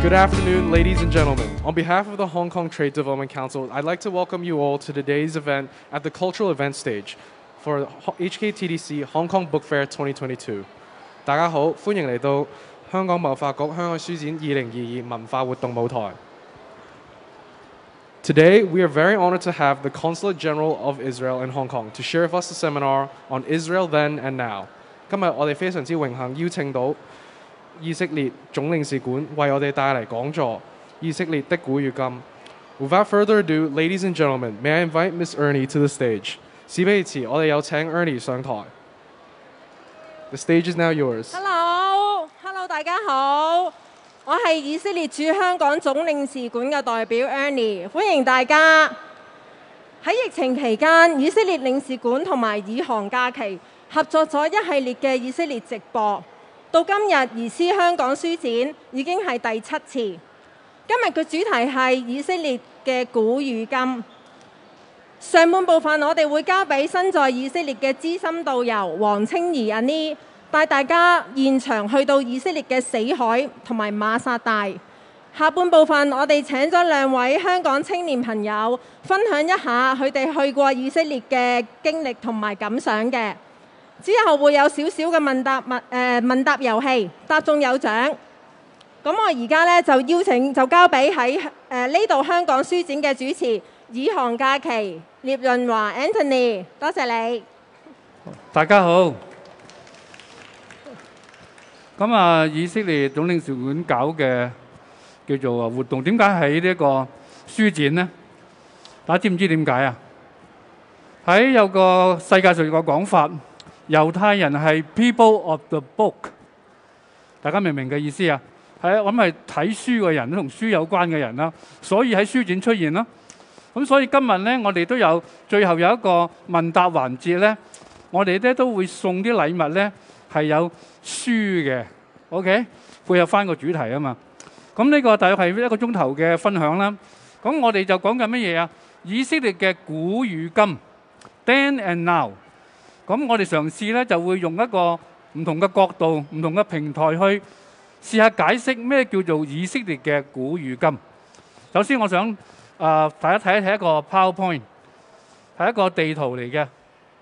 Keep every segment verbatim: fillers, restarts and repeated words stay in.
Good afternoon, ladies and gentlemen. On behalf of the Hong Kong Trade Development Council, I'd like to welcome you all to today's event at the Cultural Event Stage for H K T D C Hong Kong Book Fair twenty twenty-two. 大家好，歡迎嚟到香港貿發局香港書展二零二二文化活動舞台。Today, we are very honored to have the Consulate General of Israel in Hong Kong to share with us a seminar on Israel then and now. 今日我哋非常之榮幸邀請到以色列總領事館為我哋帶嚟講座《以色列的古與今》。Without further ado, ladies and gentlemen, may I invite Miss Ernie to the stage? 事不宜遲，我哋有請 Ernie 上台。The stage is now yours. Hello，Hello， 大家好，我係以色列駐香港總領事館嘅代表 Ernie， 歡迎大家。喺疫情期間，以色列領事館同埋以航假期合作咗一系列嘅以色列直播。到今日移師香港書展已經係第七次。今日嘅主題係以色列嘅古與今。上半部分我哋會交俾身在以色列嘅資深導遊黃清怡 Annie 帶大家現場去到以色列嘅死海同埋馬薩大。下半部分我哋請咗兩位香港青年朋友分享一下佢哋去過以色列嘅經歷同埋感想嘅。之後會有少少嘅問答問誒、呃、問答遊戲，答中有獎。咁我而家咧就邀請就交俾喺誒呢度香港書展嘅主持以航假期聶潤華 Anthony， 多謝你。 大家好。咁啊，以色列總領事館搞嘅叫做活動，點解喺呢一個書展呢？大家知唔知點解啊？喺有個世界上有個講法。猶太人係 people of the book， 大家明唔明嘅意思啊？係我諗係睇書嘅人，同書有關嘅人啦，所以喺書展出現啦。咁所以今日咧，我哋都有最後有一個問答環節咧，我哋咧都會送啲禮物咧，係有書嘅 ，OK， 配合翻個主題啊嘛。咁呢個大約係一個鐘頭嘅分享啦。咁我哋就講緊乜嘢啊？以色列嘅古與今 ，then and now。咁我哋嘗試咧就會用一個唔同嘅角度、唔同嘅平台去試下解釋咩叫做以色列嘅古與今。首先我想啊、呃，大家睇一睇一個 PowerPoint， 係一個地圖嚟嘅，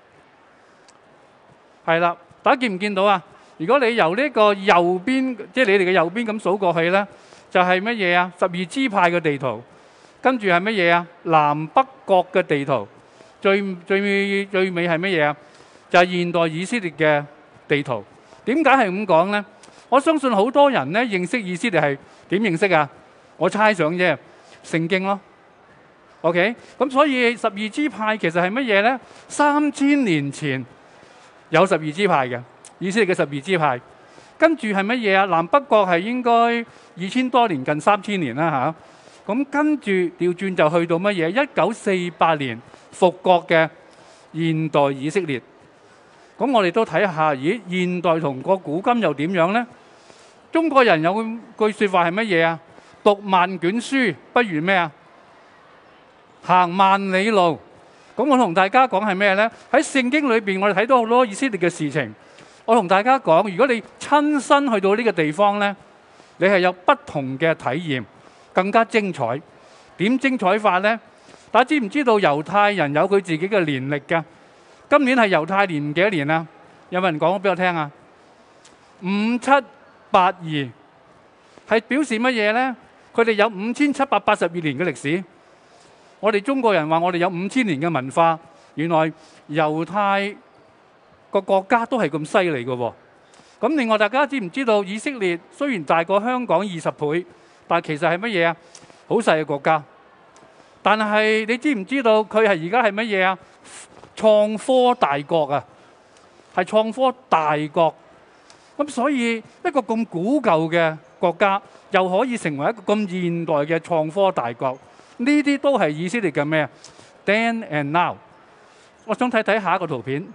係啦，大家見唔見到啊？如果你由呢個右邊，即係你哋嘅右邊咁數過去咧，就係乜嘢啊？十二支派嘅地圖，跟住係乜嘢啊？南北國嘅地圖，最最最尾係乜嘢啊？就係現代以色列嘅地圖。點解係咁講呢？我相信好多人咧認識以色列係點認識啊？我猜想啫，聖經咯。OK， 咁所以十二支派其實係乜嘢呢？三千年前有十二支派嘅以色列嘅十二支派，跟住係乜嘢啊？南北國係應該二千多年，近三千年啦嚇。咁跟住調轉就去到乜嘢？一九四八年復國嘅現代以色列。咁我哋都睇下，咦？現代同個古今又點樣呢？中國人有句説話係乜嘢啊？讀萬卷書不如咩啊？行萬里路。咁我同大家講係咩呢？喺聖經裏邊，我哋睇到好多以色列嘅事情。我同大家講，如果你親身去到呢個地方呢，你係有不同嘅體驗，更加精彩。點精彩法呢？大家知唔知道猶太人有佢自己嘅年歷㗎？今年係猶太年幾多年啊？有冇人講俾我聽啊？五七八二係表示乜嘢呢？佢哋有五千七百八十二年嘅歷史。我哋中國人話我哋有五千年嘅文化，原來猶太個國家都係咁犀利嘅喎。咁另外大家知唔知道以色列雖然大過香港二十倍，但其實係乜嘢啊？好細嘅國家。但係你知唔知道佢係而家係乜嘢啊？創科大國啊，係創科大國。咁所以一個咁古舊嘅國家，又可以成為一個咁現代嘅創科大國，呢啲都係以色列嘅咩啊 ？Then and now。我想睇睇下一個圖片。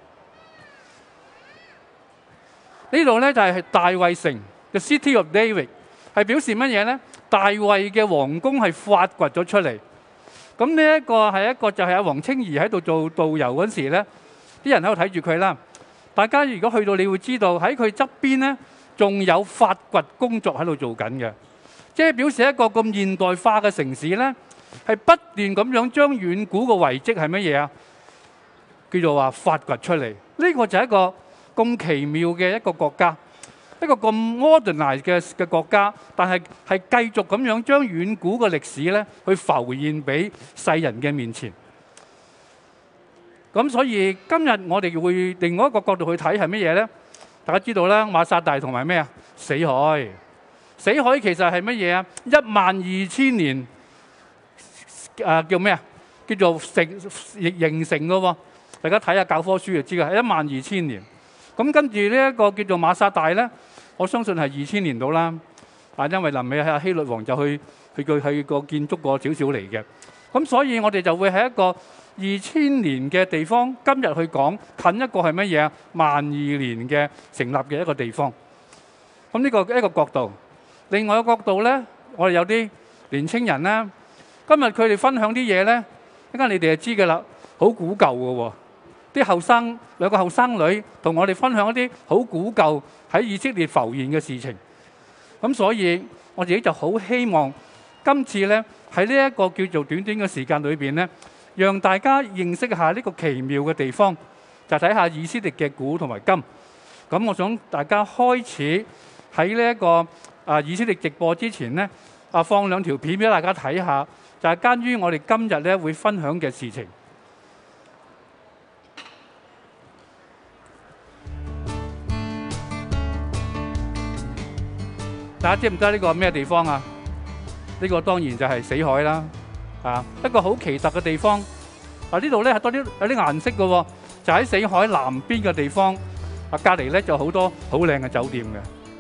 呢度咧就係大衛城嘅 City of David， 係表示乜嘢咧？大衛嘅皇宮係發掘咗出嚟。咁呢一個係一個就係阿黃清怡喺度做導遊嗰時咧，啲人喺度睇住佢啦。大家如果去到，你會知道喺佢側邊咧，仲有發掘工作喺度做緊嘅。 即係表示一個咁現代化嘅城市咧，係不斷咁樣將遠古嘅遺跡係乜嘢啊？叫做話發掘出嚟。呢個就係一個咁奇妙嘅一個國家，一個咁 modernized 嘅嘅國家，但係係繼續咁樣將遠古嘅歷史咧，去浮現俾世人嘅面前。咁所以今日我哋會另外一個角度去睇係乜嘢咧？大家知道啦，馬薩大同埋咩啊？死海。死海其實係乜嘢啊？一萬二千年誒、呃、叫咩啊？叫做成形成嘅喎。大家睇下教科書就知㗎，係一萬二千年。咁跟住呢一個叫做馬薩大咧，我相信係二千年到啦。啊，因為臨尾係希律王就去去個去個建築過少少嚟嘅。咁所以我哋就會喺一個二千年嘅地方，今日去講近一個係乜嘢啊？萬二年嘅成立嘅一個地方。咁呢個一個角度。另外一個角度咧，我哋有啲年青人咧，今日佢哋分享啲嘢咧，一陣你哋就知㗎啦，好古舊嘅喎。啲後生兩個後生女同我哋分享一啲好古舊喺以色列浮現嘅事情。咁所以我自己就好希望今次咧喺呢一個叫做短短嘅時間裏邊咧，讓大家認識下呢個奇妙嘅地方，就睇下以色列嘅古同埋今。咁我想大家開始喺呢一個啊以色列直播之前咧，啊放兩條片俾大家睇下，就係關於我哋今日咧會分享嘅事情。大家知唔知呢個係咩地方啊？呢個當然就係死海啦，啊一個好奇特嘅地方。啊呢度咧係多啲有啲顏色嘅喎，就喺死海南邊嘅地方。啊隔離咧就好多好靚嘅酒店嘅。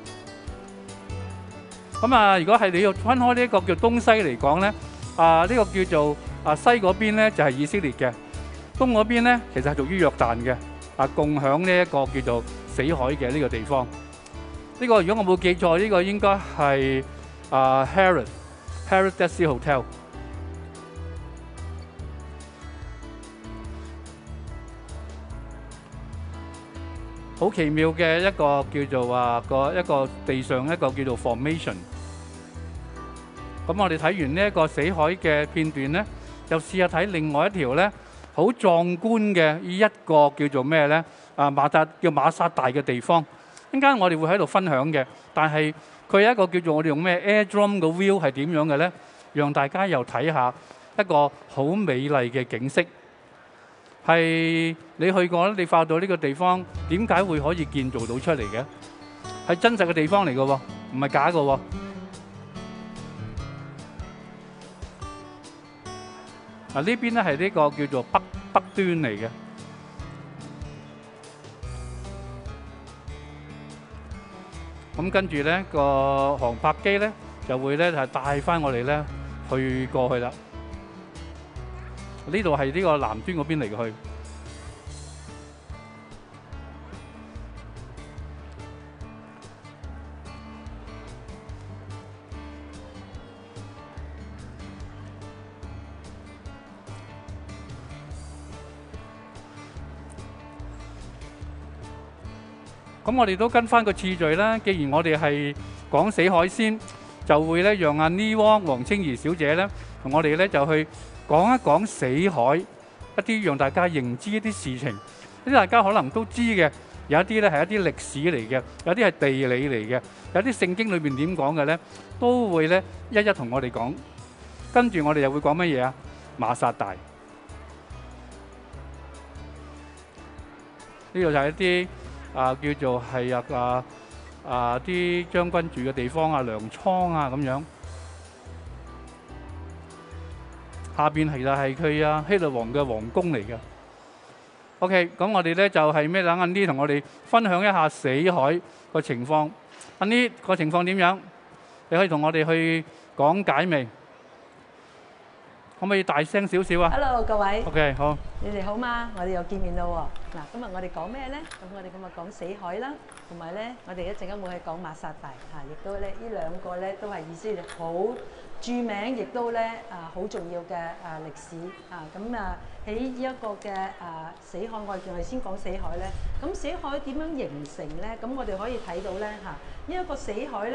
咁啊，如果係你要分開呢一個叫東西嚟講咧，啊呢個叫做啊西嗰邊咧就係以色列嘅，東嗰邊咧其實係屬於約旦嘅，啊共享呢一個叫做死海嘅呢個地方。呢個如果我冇記錯，呢個應該係啊 Harrod Harrod Dead Sea Hotel。好奇妙嘅一個叫做話個一個地上一個叫做 formation。咁我哋睇完呢一個死海嘅片段咧，就試下睇另外一條咧，好壯觀嘅一個叫做咩咧？啊馬薩叫馬薩大嘅地方。陣間我哋會喺度分享嘅，但係佢有一個叫做我哋用咩 airdrome 嘅 view 係點樣嘅咧？讓大家又睇下一個好美麗嘅景色。係你去過咧，你發到呢個地方點解會可以建造到出嚟嘅？係真實嘅地方嚟嘅喎，唔係假嘅喎。啊呢邊咧係呢個叫做北北端嚟嘅。咁跟住咧個航拍機咧就會咧係帶翻我哋咧去過去啦。呢度係呢個南端嗰邊嚟去。咁我哋都跟翻個次序啦。既然我哋係講死海先，就會咧讓阿 Ni Wong 黃清儀小姐咧同我哋咧就去講一講死海一啲讓大家認知一啲事情，啲大家可能都知嘅，有一啲咧係一啲歷史嚟嘅，有啲係地理嚟嘅，有啲聖經裏邊點講嘅咧，都會咧一一同我哋講。跟住我哋又會講乜嘢啊？馬薩大，呢度就係一啲啊叫做係啊啊啊啲將軍住嘅地方啊，糧倉啊咁樣。下邊其實係佢啊希律王嘅皇宮嚟嘅。OK，咁我哋咧就係咩？等阿 Ni 同我哋分享一下死海個情況。阿 Ni 個情況點樣？你可以同我哋去講解未？可唔可以大聲少少啊 ？Hello， 各位。 OK， 好。 你哋好嗎？我哋又見面啦喎。嗱，今日我哋講咩咧？咁我哋今日講死海啦，同埋咧，我哋一陣間會去講馬薩大嚇，亦都咧呢兩個咧都係以色列好著名，亦都咧啊好重要嘅啊歷史啊。咁啊喺呢一個嘅啊死海，我哋仲係先講死海咧。咁死海點樣形成咧？咁我哋可以睇到咧嚇，呢一個死海咧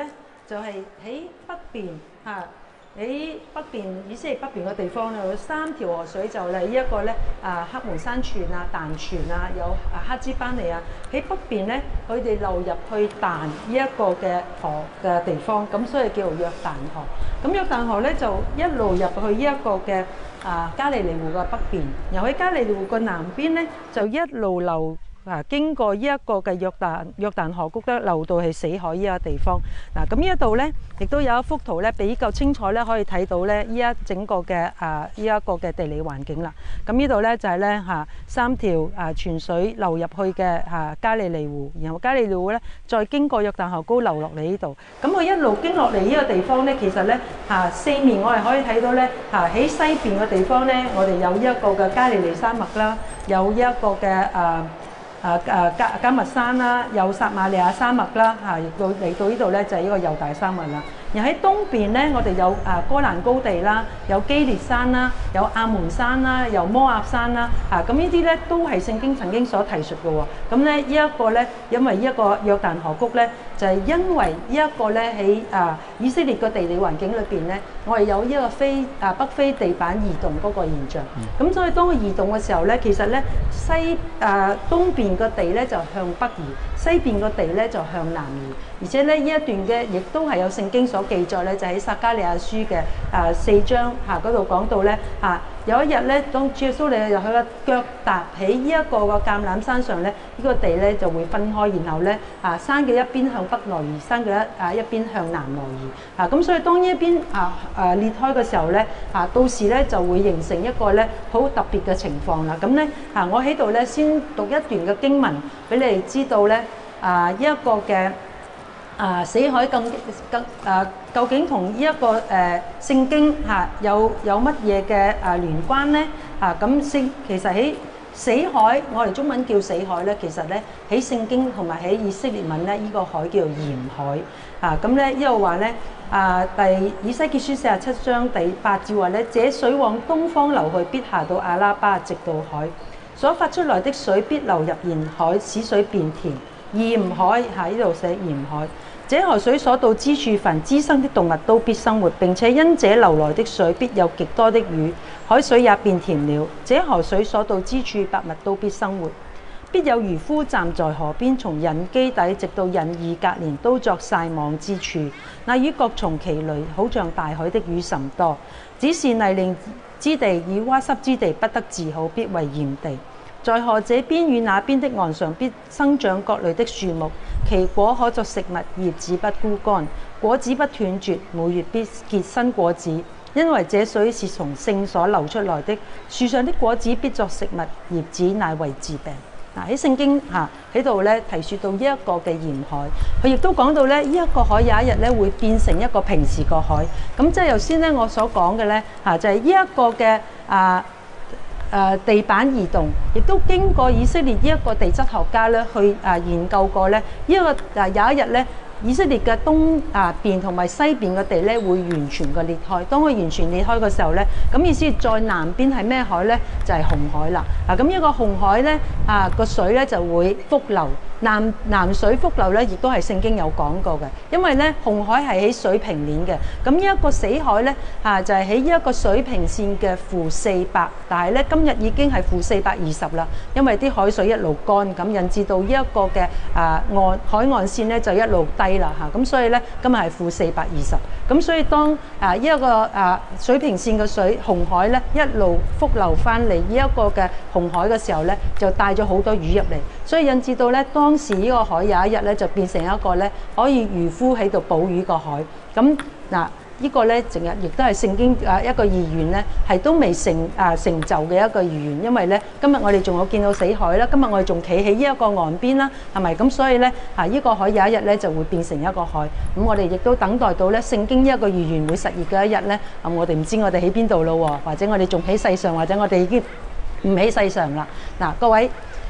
就係喺北邊嚇。喺北邊以色列北邊嘅地方咧，有三條河水就嚟呢一個咧啊黑門山泉啊、但泉啊，有啊哈茲班尼啊。喺北邊咧，佢哋流入去但呢一個嘅河嘅地方，咁所以叫做約旦河。咁約旦河咧就一路入去呢一個嘅啊加利利湖嘅北邊，然後喺加利利湖嘅南邊咧就一路流。啊，經過呢一個嘅約旦約旦河谷咧，流到去死海呢個地方。嗱，咁呢一度咧，亦都有一幅圖咧，比較清楚咧，可以睇到咧呢一整個嘅啊呢一個嘅地理環境啦。咁呢度咧就係咧嚇三條啊泉水流入去嘅嚇加利利湖，然後加利利湖咧再經過約旦河谷流落嚟呢度。咁佢一路經落嚟呢個地方咧，其實咧嚇四面我哋可以睇到咧嚇喺西邊嘅地方咧，我哋有呢一個嘅加利利山脈啦，有呢一個嘅啊。啊啊加加密山啦，有撒瑪利亞山脈啦，嚇，亦到嚟到呢度咧就係呢個猶大山脈啦。而喺東邊咧，我哋有啊哥蘭高地啦，有基列山啦，有亞門山啦，有摩押山啦，嚇咁呢啲咧都係聖經曾經所提述嘅喎。咁咧呢一個咧，因為呢一個約旦河谷咧，就係因為呢一個咧喺啊以色列嘅地理環境裏邊咧，我哋有呢個非啊北非地板移動嗰個現象。咁所以當佢移動嘅時候咧，其實咧西啊東邊嘅地咧就向北移，西邊嘅地咧就向南移。而且咧呢一段嘅亦都係有聖經所記載咧，就喺撒迦利亞書嘅啊四章嚇嗰度講到咧嚇，有一日咧，當主耶穌嚟入去個腳踏喺呢一個個橄欖山上咧，呢個地咧就會分開，然後咧啊山嘅一邊向北挪移，山嘅一啊一邊向南挪移啊。咁所以當呢一邊啊啊裂開嘅時候咧啊，到時咧就會形成一個咧好特別嘅情況啦。咁咧啊，我喺度咧先讀一段嘅經文俾你哋知道咧啊呢一個嘅。啊！死海更更啊，究竟同呢一個誒聖經嚇有有乜嘢嘅啊聯關咧？啊咁聖其實喺死海，我哋中文叫死海咧，其實咧喺聖經同埋喺以色列文咧，呢個海叫做鹽海。啊咁咧呢度話咧啊，第以西結書四十七章第八節話咧，這水往東方流去，必下到阿拉巴，直到海，所發出來的水必流入鹽海，使水變甜。鹽海喺呢度寫鹽海。這河水所到之處，凡滋生的動物都必生活，並且因這流來的水必有極多的魚，海水也變甜了。這河水所到之處，百物都必生活。必有漁夫站在河邊，從引基底直到引以革連，都作曬網之處。那魚各從其類，好像大海的魚甚多。只是泥濘之地與窪濕之地不得治好，必為鹽地。在河這邊與那邊的岸上必生長各類的樹木，其果可作食物，葉子不枯乾，果子不斷絕，每月必結新果子。因為這水是從聖所流出來的，樹上的果子必作食物，葉子乃為治病。嗱喺聖經嚇喺度咧提説到呢一個嘅鹽海，佢亦都講到咧呢一個海有一日咧會變成一個平時個海。咁即係頭先咧我所講嘅咧嚇就係呢一個嘅啊。誒、呃、地板移動，亦都經過以色列呢一個地質學家咧去誒、呃、研究過咧，呢、這、一個誒、呃、有一日咧，以色列嘅東啊邊同埋西邊嘅地咧會完全嘅裂開。當佢完全裂開嘅時候咧，咁意思在南邊係咩海咧？就係、是、紅海啦。啊，咁呢個紅海咧啊個水咧就會復流。南南水復流咧，亦都係聖經有講過嘅，因為咧紅海係喺水平面嘅，咁呢一個死海咧嚇、啊、就係喺呢一個水平線嘅負四百，但係咧今日已經係負四百二十啦，因為啲海水一路乾，咁引致到呢一個嘅啊岸海岸線咧就一路低啦嚇，咁、啊、所以咧今日係負四百二十，咁所以當啊呢一、這個啊水平線嘅水紅海咧一路復流翻嚟呢一個嘅紅海嘅時候咧，就帶咗好多魚入嚟，所以引致到咧當當時呢個海有一日咧就變成一個咧可以漁夫喺度捕魚個海，咁嗱呢個咧淨係亦都係聖經啊一個預言咧，係都未成啊成就嘅一個預言，因為咧今日我哋仲有見到死海啦，今日我哋仲企喺呢一個岸邊啦，係咪咁？所以咧啊呢個海有一日咧就會變成一個海，咁我哋亦都等待到咧聖經呢一個預言會實現嘅一日咧，咁我哋唔知我哋喺邊度咯喎，或者我哋仲喺世上，或者我哋已經唔喺世上啦。嗱，各位。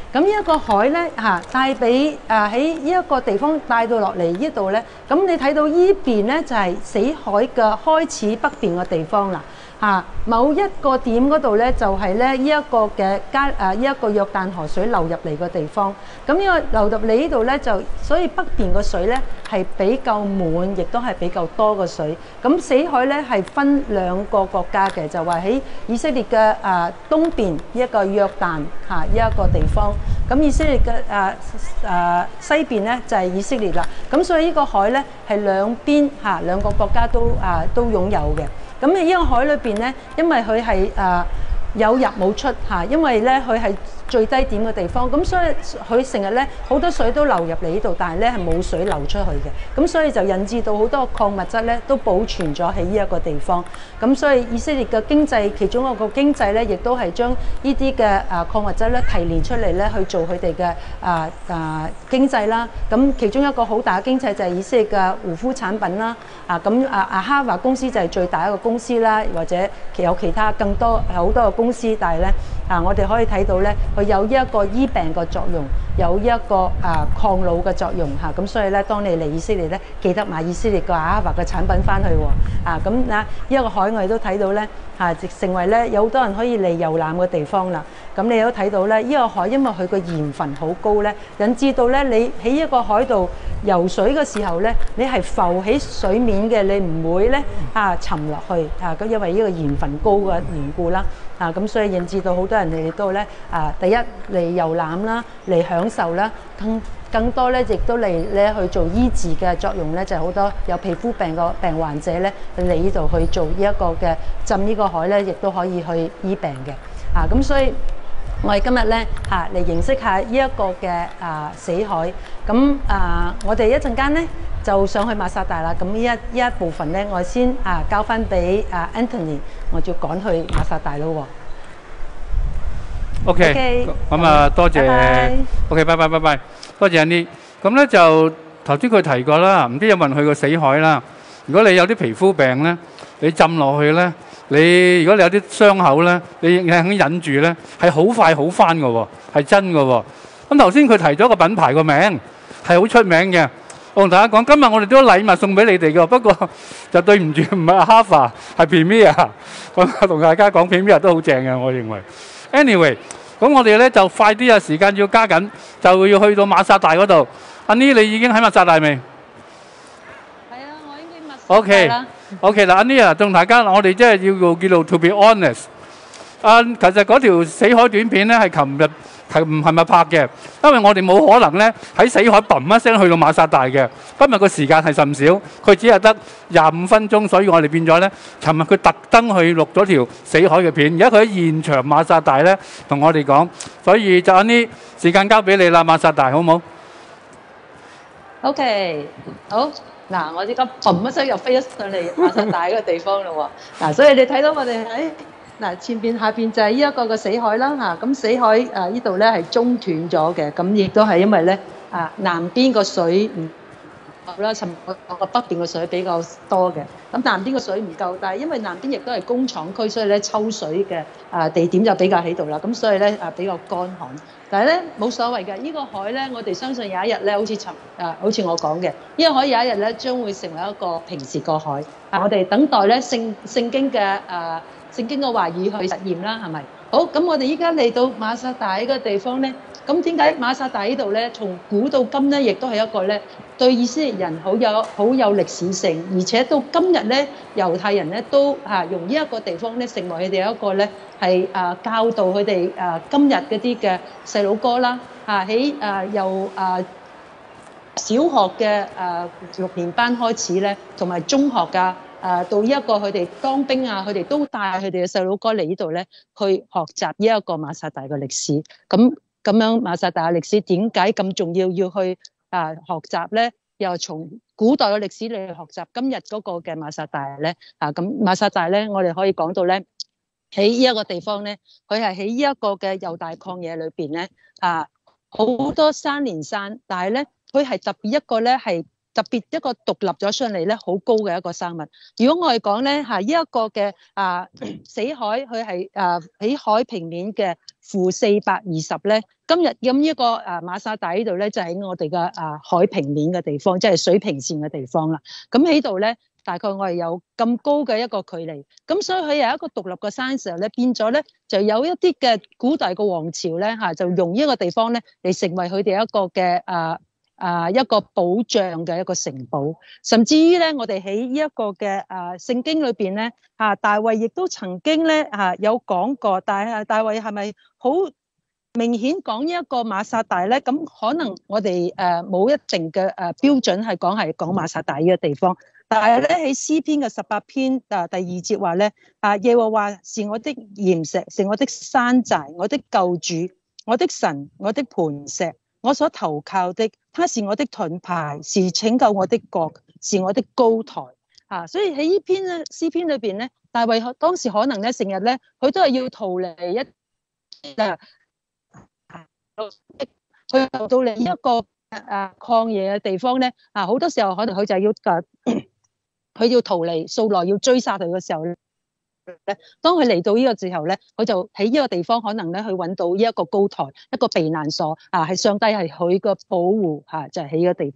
咁呢一個海咧嚇帶俾誒喺呢一個地方帶到落嚟呢度咧，咁你睇到依邊咧就係死海嘅開始北邊嘅地方啦。嚇，某一個點嗰度咧，就係咧呢一個嘅加誒呢一個約旦河水流入嚟嘅地方。咁呢個流入嚟呢度咧，就所以北邊嘅水咧係比較滿，亦都係比較多嘅水。咁死海咧係分兩個國家嘅，就話喺以色列嘅誒東邊一個約旦嚇呢一個地方。咁以色列嘅誒誒西邊咧就係以色列啦。咁所以呢個海咧係兩邊嚇兩個國家都誒都擁有嘅。咁喺呢個海裏邊咧，因為佢係誒有入冇出嚇，因為咧佢係最低點嘅地方，咁所以佢成日咧好多水都流入嚟呢度，但係咧係冇水流出去嘅，咁所以就引致到好多礦物質咧都保存咗喺呢一個地方。咁所以以色列嘅經濟其中一個經濟咧，亦都係將呢啲嘅誒礦物質咧提煉出嚟咧去做佢哋嘅誒誒經濟啦。咁其中一個好大嘅經濟就係以色列嘅護膚產品啦。啊咁啊啊哈華公司就係最大一個公司啦，或者其有其他更多好多嘅公司，但係咧啊我哋可以睇到咧。佢有呢一個醫病嘅作用，有一個啊抗老嘅作用嚇，咁、啊、所以咧，當你嚟以色列咧，記得買以色列個阿哈華嘅產品翻去喎，啊咁嗱，呢一個海我哋都睇到咧嚇，成為咧有好多人可以嚟遊覽嘅地方啦。咁你都睇到咧，呢、這個海因為佢個鹽分好高咧，引致到咧你喺一個海度游水嘅時候咧，你係浮喺水面嘅，你唔會咧啊沉落去啊，咁因為呢個鹽分高嘅緣故啦。啊，咁所以引致到好多人嚟到咧，啊，第一嚟遊覽啦，嚟享受啦，更更多咧，亦都嚟咧去做醫治嘅作用咧，就係、是、好多有皮膚病個病患者咧嚟呢度去做呢一個嘅浸呢個海咧，亦都可以去醫病嘅。啊，咁所以我哋今日咧嚇嚟認識下呢一個嘅啊死海。咁啊，我哋一陣間咧就上去馬薩大啦。咁呢一呢一部分咧，我先啊交翻俾啊 Anthony， 我就趕去馬薩大咯喎。 OK，咁啊多謝。OK，拜拜拜拜，多謝 Annie。咁咧就頭先佢提過啦，唔知有冇人去過死海啦？如果你有啲皮膚病咧，你浸落去咧，你如果你有啲傷口咧，你你肯忍住咧，係好快好翻㗎喎，係真㗎喎。咁頭先佢提咗個品牌個名，係好出名嘅。我同大家講，今日我哋都有禮物送俾你哋嘅，不過就對唔住，唔係 Ahava， 係 Premier。咁同大家講 Premier 都好正嘅，我認為。Anyway， 咁我哋咧就快啲啊，時間要加緊，就要去到馬薩大嗰度。Annie，你已經喺馬薩大未？係啊，我已經馬薩大啦。 OK， 嗱 Annie啊，同大家我哋即係要叫做 to be honest。啊，其實嗰條死海短片咧係琴日係唔係咪拍嘅？因為我哋冇可能咧喺死海砰一聲去到馬薩大嘅。今日個時間係甚少，佢只係得廿五分鐘，所以我哋變咗咧，尋日佢特登去錄咗條死海嘅片。而家佢喺現場馬薩大咧同我哋講，所以就呢時間交俾你啦，馬薩大好唔好 ？OK， 好。嗱，我而家砰一聲又飛咗上嚟馬薩大嗰個地方咯喎。嗱，所以你睇到我哋喺嗱前邊下邊就係呢一個嘅死海啦嚇。咁死海誒呢度咧係中斷咗嘅，咁亦都係因為咧啊南邊個水唔夠啦，尋個個北邊個水比較多嘅。咁南邊個水唔夠，但係因為南邊亦都係工廠區，所以咧抽水嘅啊地點就比較喺度啦。咁所以咧啊比較乾旱。但係咧冇所謂嘅，呢個海咧，我哋相信有一日咧，好似尋誒，好似我講嘅，呢個海有一日咧，將會成為一個平時個海。啊，我哋等待咧聖聖經嘅誒聖經嘅話語去實驗啦，係咪？好，咁我哋依家嚟到馬薩大呢個地方咧，咁點解馬薩大呢度咧，從古到今咧，亦都係一個咧對以色列人好有好有歷史性，而且到今日咧，猶太人咧都嚇用呢一個地方咧，成為佢哋一個咧係誒教導佢哋誒今日嗰啲嘅細佬哥啦嚇喺誒由誒小學嘅誒六年班開始咧，同埋中學㗎誒到呢一個佢哋當兵啊，佢哋都帶佢哋嘅細佬哥嚟呢度咧去學習呢一個馬薩大嘅歷史。咁咁樣馬薩大嘅歷史點解咁重要要去啊學習咧？又從古代嘅歷史嚟學習今日嗰個嘅馬薩大咧啊！咁馬薩大咧，我哋可以講到咧喺呢一個地方咧，佢係喺呢一個嘅猶大曠野裏邊咧啊，好多山連山，但係咧佢係特別一個咧係特別一個獨立咗上嚟咧好高嘅一個生物。如果我哋講咧嚇呢一個嘅啊死海，佢係啊喺海平面嘅負四百二十咧。今日咁呢個誒馬薩大呢度咧，就喺我哋嘅誒海平面嘅地方，即係水平線嘅地方啦。咁喺度咧，大概我哋有咁高嘅一個距離，咁所以佢有一個獨立嘅山時候咧，變咗咧就有一啲嘅古代嘅王朝咧嚇，就用呢個地方咧嚟成為佢哋一個嘅誒誒一個保障嘅一個城堡，甚至於咧我哋喺呢一個嘅誒聖經裏邊咧嚇，大衛亦都曾經咧嚇有講過，但係大衛係咪好明顯講呢一個馬薩大咧？咁可能我哋誒冇一定嘅誒標準係講係講馬薩大呢個地方。但係咧喺詩篇嘅十八篇啊第二節話咧啊，耶和華是我的岩石，是我的山寨，我的救主，我的神，我的磐石，我所投靠的，他是我的盾牌，是拯救我的國，是我的高台啊。所以喺呢篇咧詩篇裏邊咧，大衛當時可能咧成日咧佢都係要逃離一啊，去到嚟一個啊曠野嘅地方咧啊，好多時候可能佢就係要誒。佢要逃離掃羅要追殺佢嘅時候咧，當佢嚟到呢個時候咧，佢就喺呢個地方可能咧去揾到呢一個高台，一個避難所啊，係上帝係佢個保護嚇，就係喺呢個地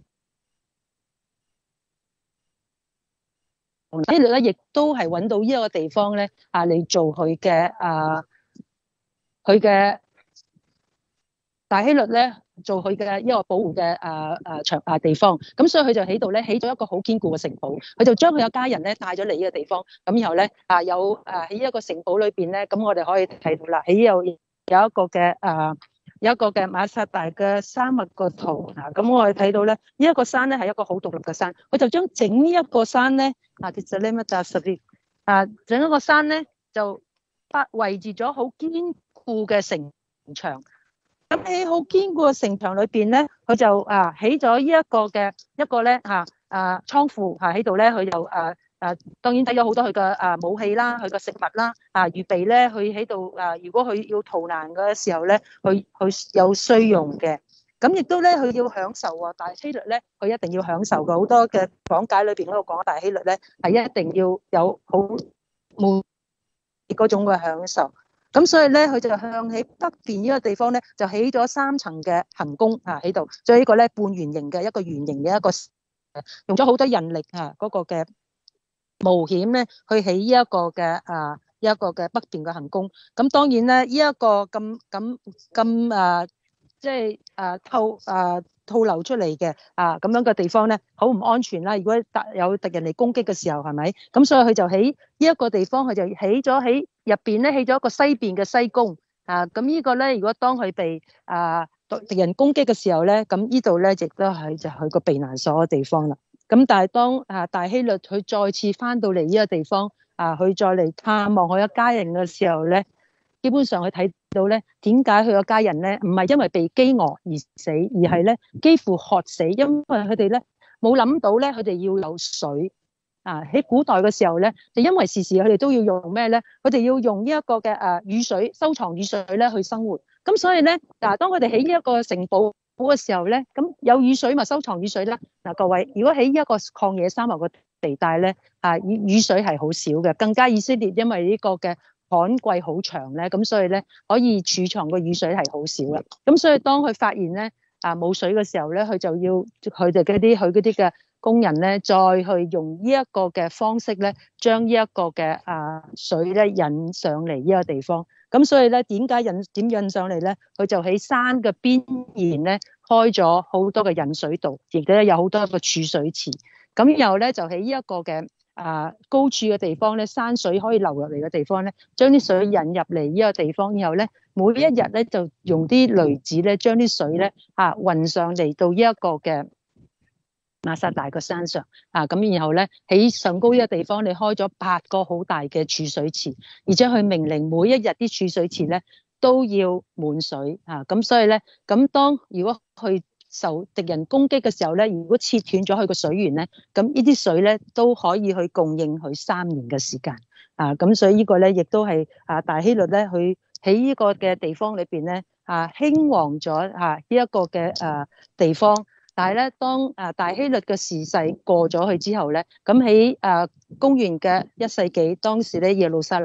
方。呢度咧亦都係揾到呢一個地方咧啊，嚟做佢嘅啊，佢嘅大希律咧。做佢嘅一個保護嘅誒誒場誒地方，咁所以佢就喺度咧起咗一個好堅固嘅城堡，佢就將佢嘅家人咧帶咗嚟呢個地方，咁然後咧啊有誒喺一個城堡裏邊咧，咁我哋可以睇到啦，喺呢度有一個嘅誒有一個嘅馬薩大嘅山脈個圖啊，咁我哋睇到咧呢一個山咧係一個好獨立嘅山，佢就將整呢一個山咧啊，其實咧乜就實啲啊，整一個山咧就包圍住咗好堅固嘅城牆。咁喺好堅固嘅城牆裏邊咧，佢就啊起咗呢一個嘅一個咧嚇啊倉庫嚇喺度咧，佢就啊啊當然睇咗好多佢嘅啊武器啦，佢嘅食物啦啊預備咧，佢喺度啊，如果佢要逃難嘅時候咧，佢佢有需用嘅。咁亦都咧，佢要享受喎大希律咧，佢一定要享受嘅好多嘅講解裏邊嗰度講大希律咧，係一定要有好冇嗰種嘅享受。咁所以咧，佢就向起北邊呢個地方咧，就起咗三層嘅行宮啊喺度，所以呢個咧半圓形嘅一個圓形嘅一個，用咗好多人力啊嗰個嘅冒險咧，去起呢一個嘅啊一個嘅北邊嘅行宮。咁當然咧，呢一個咁咁咁啊，即係啊透啊透流出嚟嘅啊咁樣嘅地方咧，好唔安全啦。如果有敵人嚟攻擊嘅時候，係咪？咁所以佢就喺呢一個地方，佢就起咗喺入邊咧起咗一個西邊嘅西宮啊。咁呢個咧，如果當佢被啊敵人攻擊嘅時候咧，咁呢度咧亦都係就係個避難所嘅地方啦。咁但係當啊大希律佢再次翻到嚟呢個地方啊，佢再嚟探望佢一家人嘅時候咧，基本上佢睇到咧，點解佢個家人咧唔係因為被飢餓而死，而係咧幾乎渴死，因為佢哋咧冇諗到咧，佢哋要有水啊！喺古代嘅時候咧，就因為時時佢哋都要用咩咧？佢哋要用呢一個嘅誒雨水，收藏雨水咧去生活。咁所以咧，嗱，當佢哋喺呢一個城堡嘅時候咧，咁有雨水咪收藏雨水啦。嗱，各位，如果喺呢一個曠野沙漠嘅地帶咧，啊雨雨水係好少嘅，更加以色列因為呢個嘅旱季好長咧，咁所以咧可以儲藏嘅雨水係好少嘅。咁所以當佢發現咧啊冇水嘅時候咧，佢就要佢哋嗰啲佢嗰啲嘅工人咧，再去用呢一個嘅方式咧，將呢一個嘅啊水咧引上嚟呢個地方。咁所以咧，點解引點引上嚟咧？佢就喺山嘅邊緣咧開咗好多嘅引水道，亦都有好多個儲水池。咁然後咧就喺呢一個嘅啊高處嘅地方咧，山水可以流入嚟嘅地方咧，將啲水引入嚟呢個地方，然後咧每一日咧就用啲驢子咧將啲水咧啊運上嚟到呢一個嘅馬薩大個山上啊，咁然後咧喺上高呢個地方，你開咗八個好大嘅儲水池，而且佢命令每一日啲儲水池咧都要滿水啊，咁所以咧，咁當如果去受敵人攻擊嘅時候咧，如果切斷咗佢個水源咧，咁呢啲水咧都可以去供應佢三年嘅時間啊，咁所以呢個咧亦都係啊大希律咧，佢喺呢個嘅地方裏邊咧啊興旺咗啊呢一個嘅誒地方。但係咧，當啊大希律嘅時勢過咗去之後咧，咁喺啊公元嘅一世紀，當時咧耶路撒冷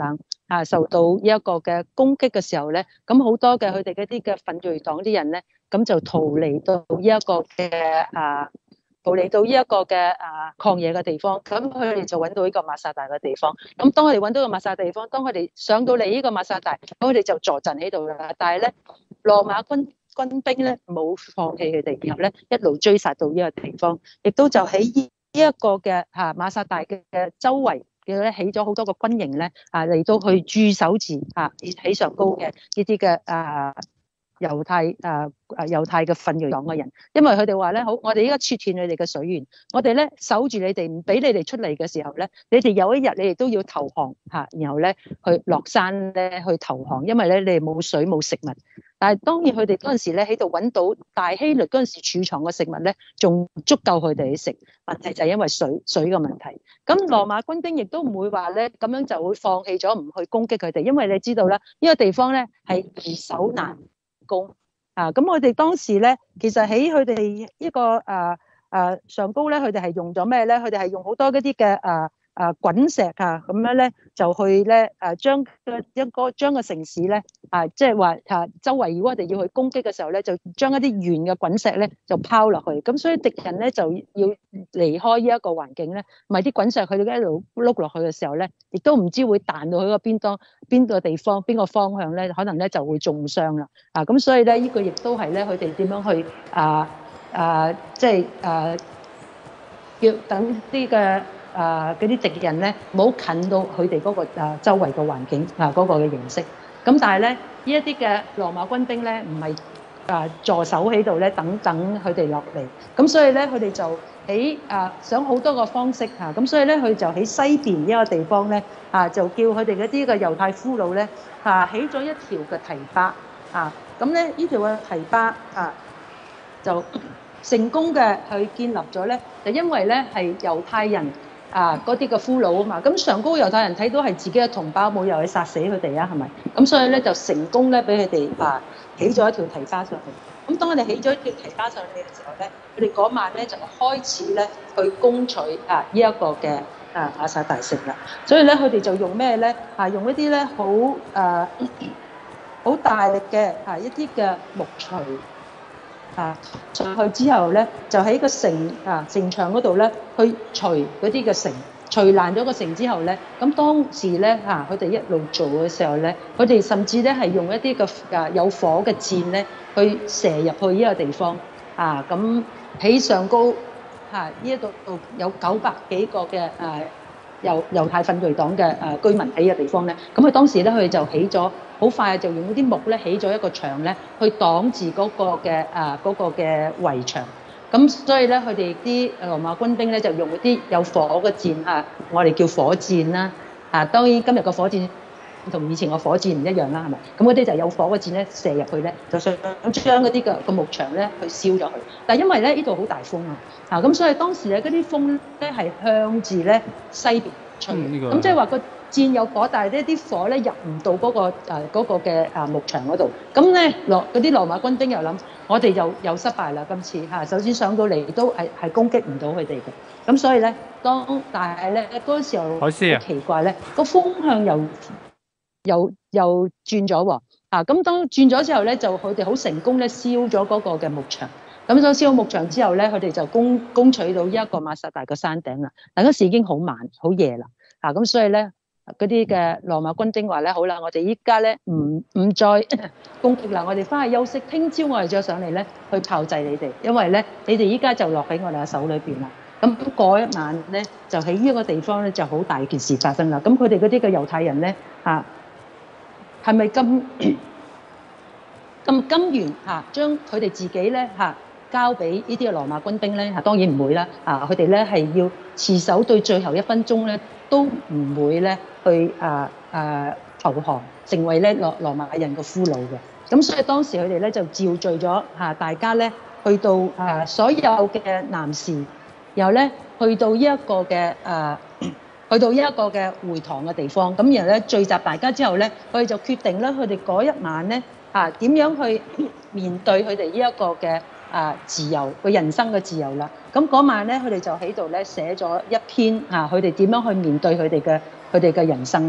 啊受到呢一個嘅攻擊嘅時候咧，咁好多嘅佢哋嗰啲嘅奮銳黨啲人咧，咁就逃離到呢一個嘅啊。逃離到呢一個嘅啊曠野嘅地方，咁佢哋就揾到呢個馬薩大嘅地方。咁當佢哋揾到個馬薩地方，當佢哋上到嚟呢個馬薩大，咁佢哋就坐鎮喺度啦。但係咧，羅馬軍軍兵咧冇放棄佢哋，然後咧一路追殺到呢個地方，亦都就喺呢呢一個嘅嚇馬薩大嘅嘅周圍嘅咧起咗好多個軍營咧啊嚟到去駐守住嚇起上高嘅呢啲嘅啊。猶太誒誒猶太嘅奮銳黨嘅人，因為佢哋話咧，好，我哋依家切斷你哋嘅水源，我哋咧守住你哋，唔俾你哋出嚟嘅時候咧，你哋有一日你哋都要投降嚇，然後咧去落山咧去投降，因為咧你哋冇水冇食物。但係當然佢哋嗰陣時咧喺度揾到大希律嗰陣時儲藏嘅食物咧，仲足夠佢哋去食。問題就係因為水水嘅問題。咁羅馬軍兵亦都唔會話咧咁樣就會放棄咗唔去攻擊佢哋，因為你知道啦，呢個地方咧係易守難攻啊！咁我哋當時咧，其實喺佢哋呢個誒誒上高咧，佢哋係用咗咩咧？佢哋係用好多嗰啲嘅誒誒滾石啊，咁樣咧就去咧誒將個一個將個城市咧啊，即係話啊周圍如果我哋要去攻擊嘅時候咧，就將一啲圓嘅滾石咧就拋落去。咁所以敵人咧就要離開呢一個環境咧，唔係啲滾石佢哋一路碌落去嘅時候咧，亦都唔知會彈到去個邊當邊個地方邊個方向咧，可能咧就會中傷啦。啊，咁所以咧呢個亦都係咧佢哋點樣去啊啊，即係啊要等啲嘅。啊！嗰啲敵人咧，唔好近到佢哋嗰個啊周圍嘅環境啊嗰個嘅形式。咁但係咧，呢一啲嘅羅馬軍兵咧，唔係啊坐守喺度咧，等等佢哋落嚟。咁所以咧，佢哋就喺啊想好多個方式嚇。咁所以咧，佢就喺西邊呢個地方咧啊，就叫佢哋嗰啲嘅猶太俘虜咧啊起咗一條嘅堤壩啊。咁咧呢條嘅堤壩啊就成功嘅去建立咗咧，就因為咧係猶太人。啊！嗰啲嘅俘虜啊嘛，咁上高猶太人睇到係自己嘅同胞，冇又去殺死佢哋啊，係咪？咁所以咧就成功咧俾佢哋啊起咗一條堤壩上去。咁當佢哋起咗一條堤壩上去嘅時候咧，佢哋嗰晚咧就開始咧去攻取啊呢一個嘅啊馬薩大城啦。所以咧佢哋就用咩咧？啊用一啲咧好誒好大力嘅啊一啲嘅木錘。啊！上去之後咧，就喺個城啊城牆嗰度咧，去除嗰啲嘅城，除爛咗個城之後咧，咁當時咧嚇佢哋一路做嘅時候咧，佢哋甚至咧係用一啲嘅啊有火嘅箭咧，去射入去呢個地方啊！咁喺上高嚇呢一度有九百幾個嘅啊猶猶太奮銳黨嘅啊居民喺嘅地方咧，咁佢當時咧佢哋就起咗。好快就用嗰啲木咧起咗一個牆咧，去擋住嗰個嘅啊嗰個嘅圍牆。咁所以咧，佢哋啲羅馬軍兵咧就用嗰啲有火嘅箭啊，我哋叫火箭啦。啊，當然今日個火箭同以前個火箭唔一樣啦，係咪？咁嗰啲就有火嘅箭咧射入去咧，就想將嗰啲嘅個木牆咧去燒咗佢。但係因為咧呢度好大風啊，啊咁所以當時咧嗰啲風咧係向住咧西邊吹，咁即係話個。箭有火，但係呢啲火咧入唔到嗰個誒嗰個嘅啊木牆嗰度。咁咧羅嗰啲羅馬軍兵又諗，我哋又又失敗啦今次嚇。首先上到嚟都係係攻擊唔到佢哋嘅。咁所以咧，當但係咧嗰時候好奇怪咧，個風向又又又轉咗喎。啊咁當轉咗之後咧，就佢哋好成功咧燒咗嗰個嘅木牆。咁所以燒木牆之後咧，佢哋就攻攻取到一個馬薩大嘅山頂啦。但嗰時已經好晚好夜啦。啊咁所以咧。嗰啲嘅羅馬軍兵話咧，好啦，我哋依家咧唔唔再攻擊啦，我哋翻去休息，聽朝我哋再上嚟咧去炮製你哋，因為咧你哋依家就落喺我哋嘅手裏邊啦。咁嗰一晚咧就喺呢個地方咧就好大件事發生啦。咁佢哋嗰啲嘅猶太人咧嚇係咪咁咁甘願嚇將佢哋自己咧嚇交俾呢啲嘅羅馬軍兵咧嚇？當然唔會啦。啊，佢哋咧係要持守到最後一分鐘咧。都唔會咧去啊啊投降，成為咧羅羅馬人嘅俘虜嘅。咁所以當時佢哋咧就召聚咗嚇大家咧去到啊所有嘅男士，然後咧去到呢一個嘅啊去到呢一個嘅會堂嘅地方。咁然後咧聚集大家之後咧，佢哋就決定咧佢哋嗰一晚咧啊點樣去面對佢哋呢一個嘅啊自由佢人生嘅自由啦。咁嗰晚咧，佢哋就喺度咧寫咗一篇嚇，佢哋點樣去面對佢哋嘅佢哋嘅人生啦。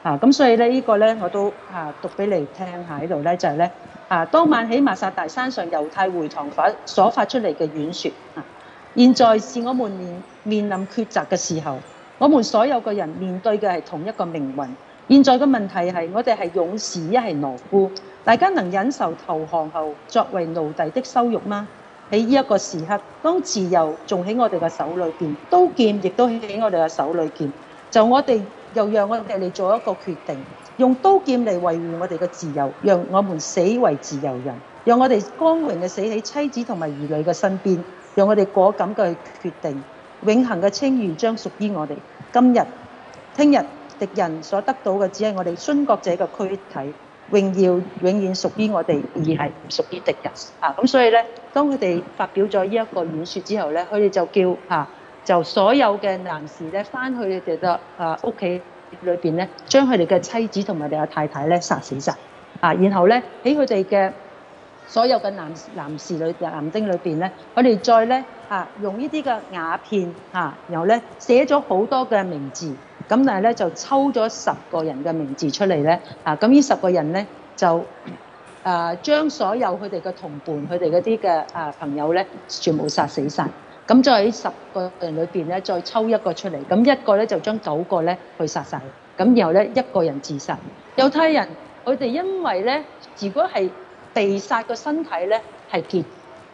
啊，咁所以咧呢、這個咧我都啊讀俾你聽下喺度咧，就係、是、咧啊當晚喺馬薩大山上猶太會堂發所發出嚟嘅演說啊，現在是我們面面臨抉擇嘅時候，我們所有嘅人面對嘅係同一個命運。現在嘅問題係我哋係勇士一係懦夫，大家能忍受投降後作為奴隸的羞辱嗎？喺呢一個時刻，當自由仲喺我哋嘅手裏邊，刀劍亦都喺我哋嘅手裏邊，就我哋又讓我哋嚟做一個決定，用刀劍嚟維護我哋嘅自由，讓我們死為自由人，讓我哋光榮嘅死喺妻子同埋兒女嘅身邊，讓我哋果敢嘅決定，永恆嘅稱譽將屬於我哋。今日、聽日，敵人所得到嘅只係我哋殉國者嘅軀體。榮耀永遠屬於我哋，而係唔屬於敵人啊！咁所以咧，當佢哋發表咗呢一個演說之後咧，佢哋就叫啊，就所有嘅男士咧，翻去佢哋嘅啊屋企裏邊咧，將佢哋嘅妻子同埋佢哋嘅太太咧殺死晒啊！然後咧喺佢哋嘅所有嘅男男士裏男丁裏邊咧，佢哋再咧啊用呢啲嘅瓦片啊，然後咧寫咗好多嘅名字。咁但係咧就抽咗十個人嘅名字出嚟咧，啊咁呢十個人咧就啊將所有佢哋嘅同伴、佢哋嗰啲嘅啊朋友咧，全部殺死晒。咁再喺十個人裏邊咧，再抽一個出嚟，咁一個咧就將九個咧去殺晒。咁然後咧一個人自殺。猶太人佢哋因為咧，如果係被殺個身體咧係潔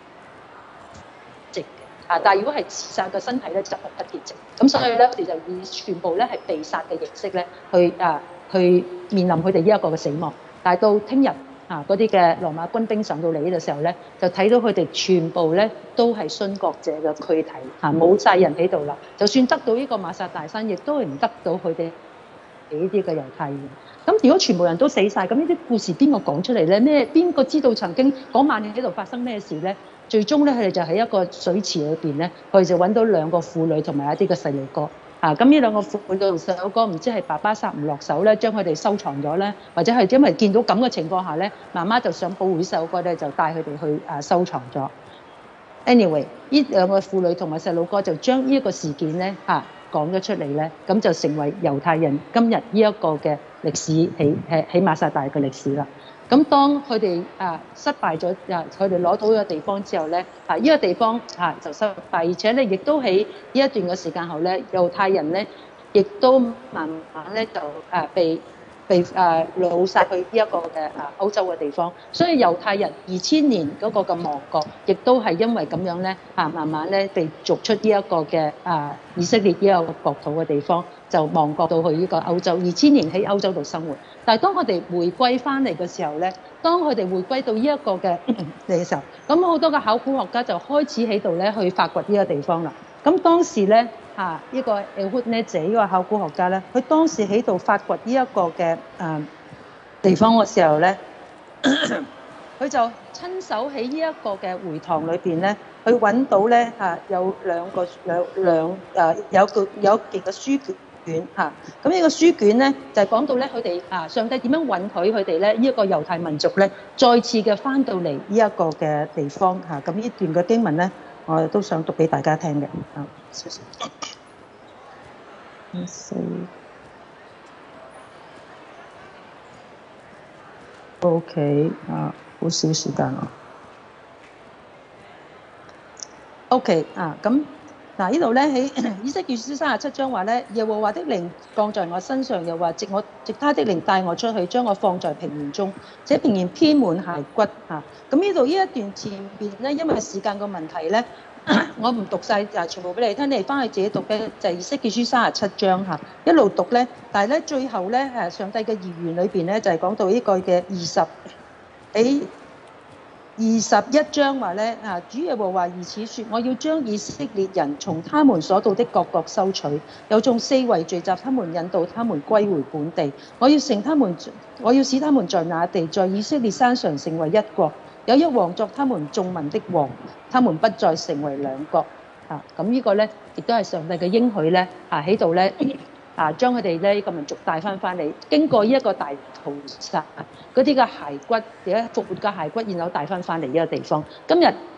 淨嘅，啊但係如果係自殺個身體咧就不潔淨。咁所以咧，佢哋就以全部咧係被殺嘅形式咧，去啊去面臨佢哋呢一個嘅死亡。但係到聽日啊，嗰啲嘅羅馬軍兵上到嚟呢個時候咧，就睇到佢哋全部咧都係殉國者嘅軀體，嚇冇晒人喺度啦。就算得到呢個馬薩大山，亦都係唔得到佢哋呢啲嘅猶太人。咁如果全部人都死晒，咁呢啲故事邊個講出嚟咧？咩邊個知道曾經嗰晚喺度發生咩事咧？最終咧，佢哋就喺一個水池裏邊咧，佢哋就揾到兩個婦女同埋一啲嘅細路哥。啊，咁呢兩個婦女同細路哥唔知係爸爸殺唔落手咧，將佢哋收藏咗咧，或者係因為見到咁嘅情況下咧，媽媽就想保護啲細路哥咧，就帶佢哋去啊收藏咗。Anyway，呢兩個婦女同埋細路哥就將呢一個事件咧嚇講咗出嚟咧，咁就成為猶太人今日呢一個嘅歷史起誒起馬薩大嘅歷史啦。咁當佢哋啊失敗咗啊，佢哋攞到呢個地方之後咧，啊呢個地方啊就失敗，而且咧亦都喺呢一段嘅時間後咧，猶太人咧亦都慢慢咧就啊被被啊擄殺去呢一個嘅啊歐洲嘅地方，所以猶太人二千年嗰個嘅亡國，亦都係因為咁樣咧啊慢慢咧被逐出呢一個嘅啊以色列呢一個國土嘅地方，就亡國到去呢個歐洲，二千年喺歐洲度生活。但係當佢哋回歸翻嚟嘅時候咧，當佢哋回歸到呢一個嘅嚟嘅時候，咁好多嘅考古學家就開始喺度咧去發掘呢個地方啦。咁當時咧嚇呢個 Ehud Netzer 呢個考古學家咧，佢當時喺度發掘呢一個嘅誒地方嘅時候咧，佢就親手喺呢一個嘅會堂裏邊咧，去揾到咧嚇有兩個兩兩誒有個有幾個書卷。嚇，咁呢個書卷咧就係講到咧佢哋啊上帝點樣允許佢哋咧呢一個猶太民族咧再次嘅翻到嚟呢一個嘅地方嚇，咁呢段嘅經文咧我都想讀俾大家聽嘅啊。OK 啊，好少時間啊。OK 啊，咁。嗱，呢度咧喺以西結書三十七章話咧，耶和華的靈降在我身上，又話藉我藉他的靈帶我出去，將我放在平原中，這平原遍滿骸骨嚇。咁呢度呢一段前邊咧，因為時間個問題咧，我唔讀晒，就全部俾你聽，你哋翻去自己讀嘅就係以西結書三十七章嚇，一路讀咧，但係咧最後咧誒上帝嘅預言裏邊咧就係講到呢個嘅二十喺。二十一章話咧，啊主耶和華如此説：我要將以色列人從他們所到的各國收取，又從四圍聚集他們，引導他們歸回本地。我要成他們，我要使他們在那地，在以色列山上成為一國，有一王作他們眾民的王，他們不再成為兩國。啊，咁呢個咧亦都係上帝嘅應許咧，啊喺度咧。啊，將佢哋咧呢個民族帶翻翻嚟，經過呢一個大屠殺，嗰啲嘅骸骨，而家復活嘅骸骨，然後帶翻翻嚟呢個地方。今日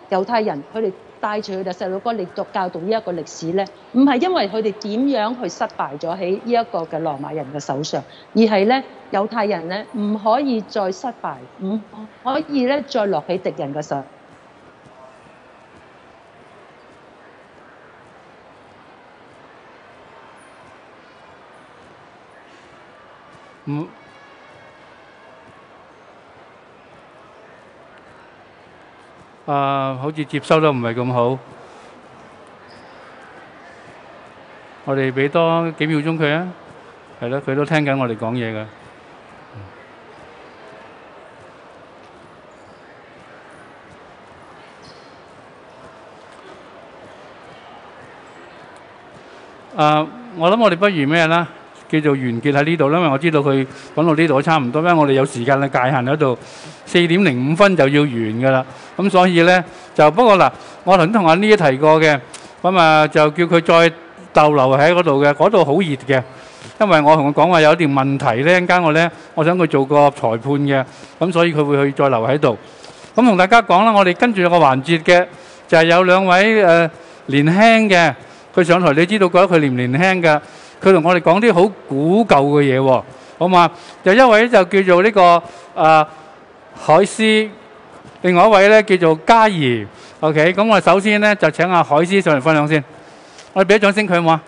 猶太人佢哋帶住佢哋細路哥嚟讀教導呢一個歷史咧，唔係因為佢哋點樣去失敗咗喺呢一個嘅羅馬人嘅手上，而係咧猶太人咧唔可以再失敗，唔可以咧再落喺敵人嘅手。 唔啊，好似接收得唔係咁好。我哋俾多幾秒鐘佢啊，係咯，佢都聽緊我哋講嘢㗎。啊，我諗我哋不如咩啦？叫做完結喺呢度啦，因為我知道佢講到呢度都差唔多，因為我哋有時間嘅界限喺度，四點零五分就要完㗎啦。咁所以咧就不過嗱，我頭先同阿呢提過嘅，咁啊就叫佢再逗留喺嗰度嘅，嗰度好熱嘅，因為我同佢講話有條問題咧，陣間我咧我想佢做個裁判嘅，咁所以佢會去再留喺度。咁同大家講啦，我哋跟住有個環節嘅，就係有兩位誒年輕嘅，佢上台你知道覺得佢年唔年輕㗎？佢同我哋講啲好古舊嘅嘢喎，好嘛？有一位就叫做呢個啊海思，另外一位咧叫做嘉怡。OK， 咁我哋首先咧就請阿海思上嚟分享先。我哋俾啲掌聲佢好唔好啊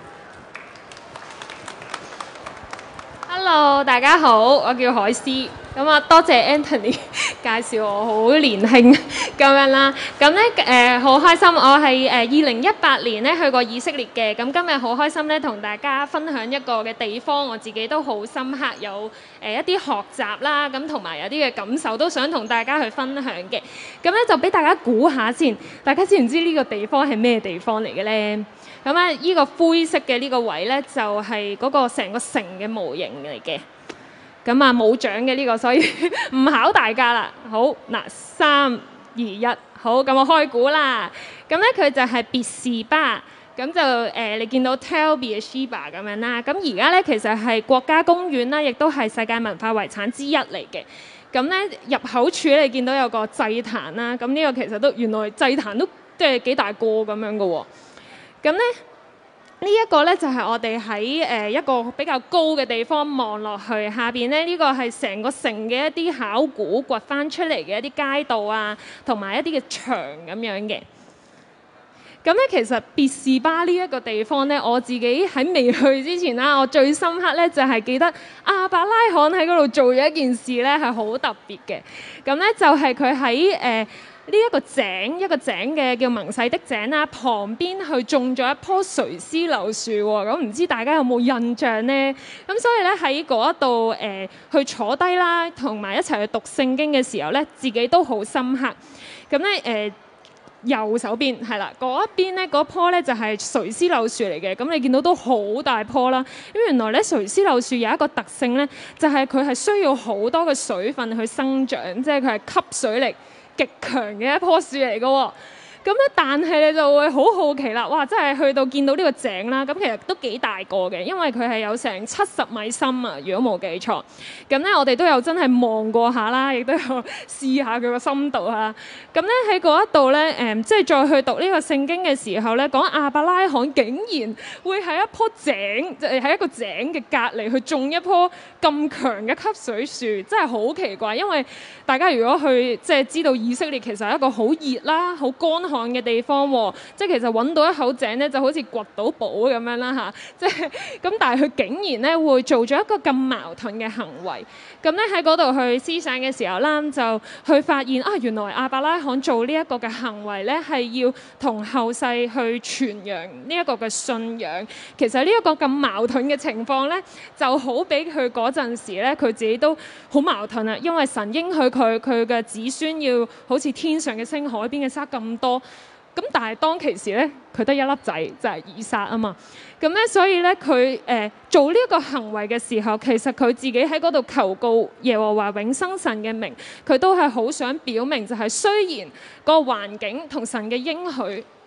？Hello， 大家好，我叫海思。咁啊，多謝 Anthony 介紹我好年輕咁樣啦。咁咧誒，好開心，我係誒二零一八年咧去過以色列嘅。咁今日好開心咧，同大家分享一個嘅地方，我自己都好深刻，有誒一啲學習啦，咁同埋有啲嘅感受，都想同大家去分享嘅。咁咧就俾大家估下先，大家知唔知呢個地方係咩地方嚟嘅咧？咁啊，呢個灰色嘅呢個位咧，就係嗰個成個城嘅模型嚟嘅。咁啊冇獎嘅呢個，所以唔考大家啦。好嗱，三二一，好，咁我開估啦。咁咧佢就係別是巴，咁就誒、呃、你見到 Tel Beersheba 咁樣啦。咁而家咧其實係國家公園啦，亦都係世界文化遺產之一嚟嘅。咁咧入口處你見到有個祭壇啦。咁呢個其實都原來祭壇都即係幾大個咁樣嘅喎。咁咧。呢一個咧就係我哋喺誒一個比較高嘅地方望落去，下邊咧呢個係成個城嘅一啲考古掘翻出嚟嘅一啲街道啊，同埋一啲嘅牆咁樣嘅。咁咧其實別是巴呢一個地方咧，我自己喺未去之前啦，我最深刻咧就係記得亞伯拉罕喺嗰度做咗一件事咧係好特別嘅。咁咧就係佢喺誒呢一個井，一個井嘅叫盟誓的井啦，旁邊去種咗一棵垂絲柳樹喎。咁唔知大家有冇印象呢？咁所以咧喺嗰一度誒去坐低啦，同埋一齊去讀聖經嘅時候咧，自己都好深刻。咁咧誒右手邊係啦，嗰一邊咧嗰棵咧就係垂絲柳樹嚟嘅。咁你見到都好大棵啦。咁原來咧垂絲柳樹有一個特性咧，就係佢係需要好多嘅水分去生長，即係佢係吸水力極強嘅一棵樹嚟嘅喎。咁咧，但係你就會好好奇啦，哇！真係去到見到呢個井啦，咁其實都幾大個嘅，因為佢係有成七十米深啊，如果冇記錯。咁咧，我哋都有真係望過下啦，亦都有試下佢個深度嚇。咁咧喺嗰一度咧，誒、嗯，即係再去讀呢個聖經嘅時候咧，講亞伯拉罕竟然會喺一棵井，就係喺一個井嘅隔離去種一棵咁強嘅吸水樹，真係好奇怪。因為大家如果去即係知道以色列其實係一個好熱啦、好乾旱嘅地方喎，即係其實揾到一口井咧，就好似掘到寶咁樣啦嚇，即係咁。但係佢竟然咧會做咗一個咁矛盾嘅行為，咁咧喺嗰度去思想嘅時候啦，就去發現啊，原來亞伯拉罕做呢一個嘅行為咧，係要同後世去傳揚呢一個嘅信仰。其實呢一個咁矛盾嘅情況咧，就好比佢嗰陣時咧，佢自己都好矛盾啊，因為神應許佢佢嘅子孫要好似天上嘅星、海邊嘅沙咁多。咁但係當其時咧，佢得一粒仔就係以撒啊嘛。咁咧，所以咧佢誒做呢一個行為嘅時候，其實佢自己喺嗰度求告耶和華永生神嘅名，佢都係好想表明就係雖然個環境同神嘅應許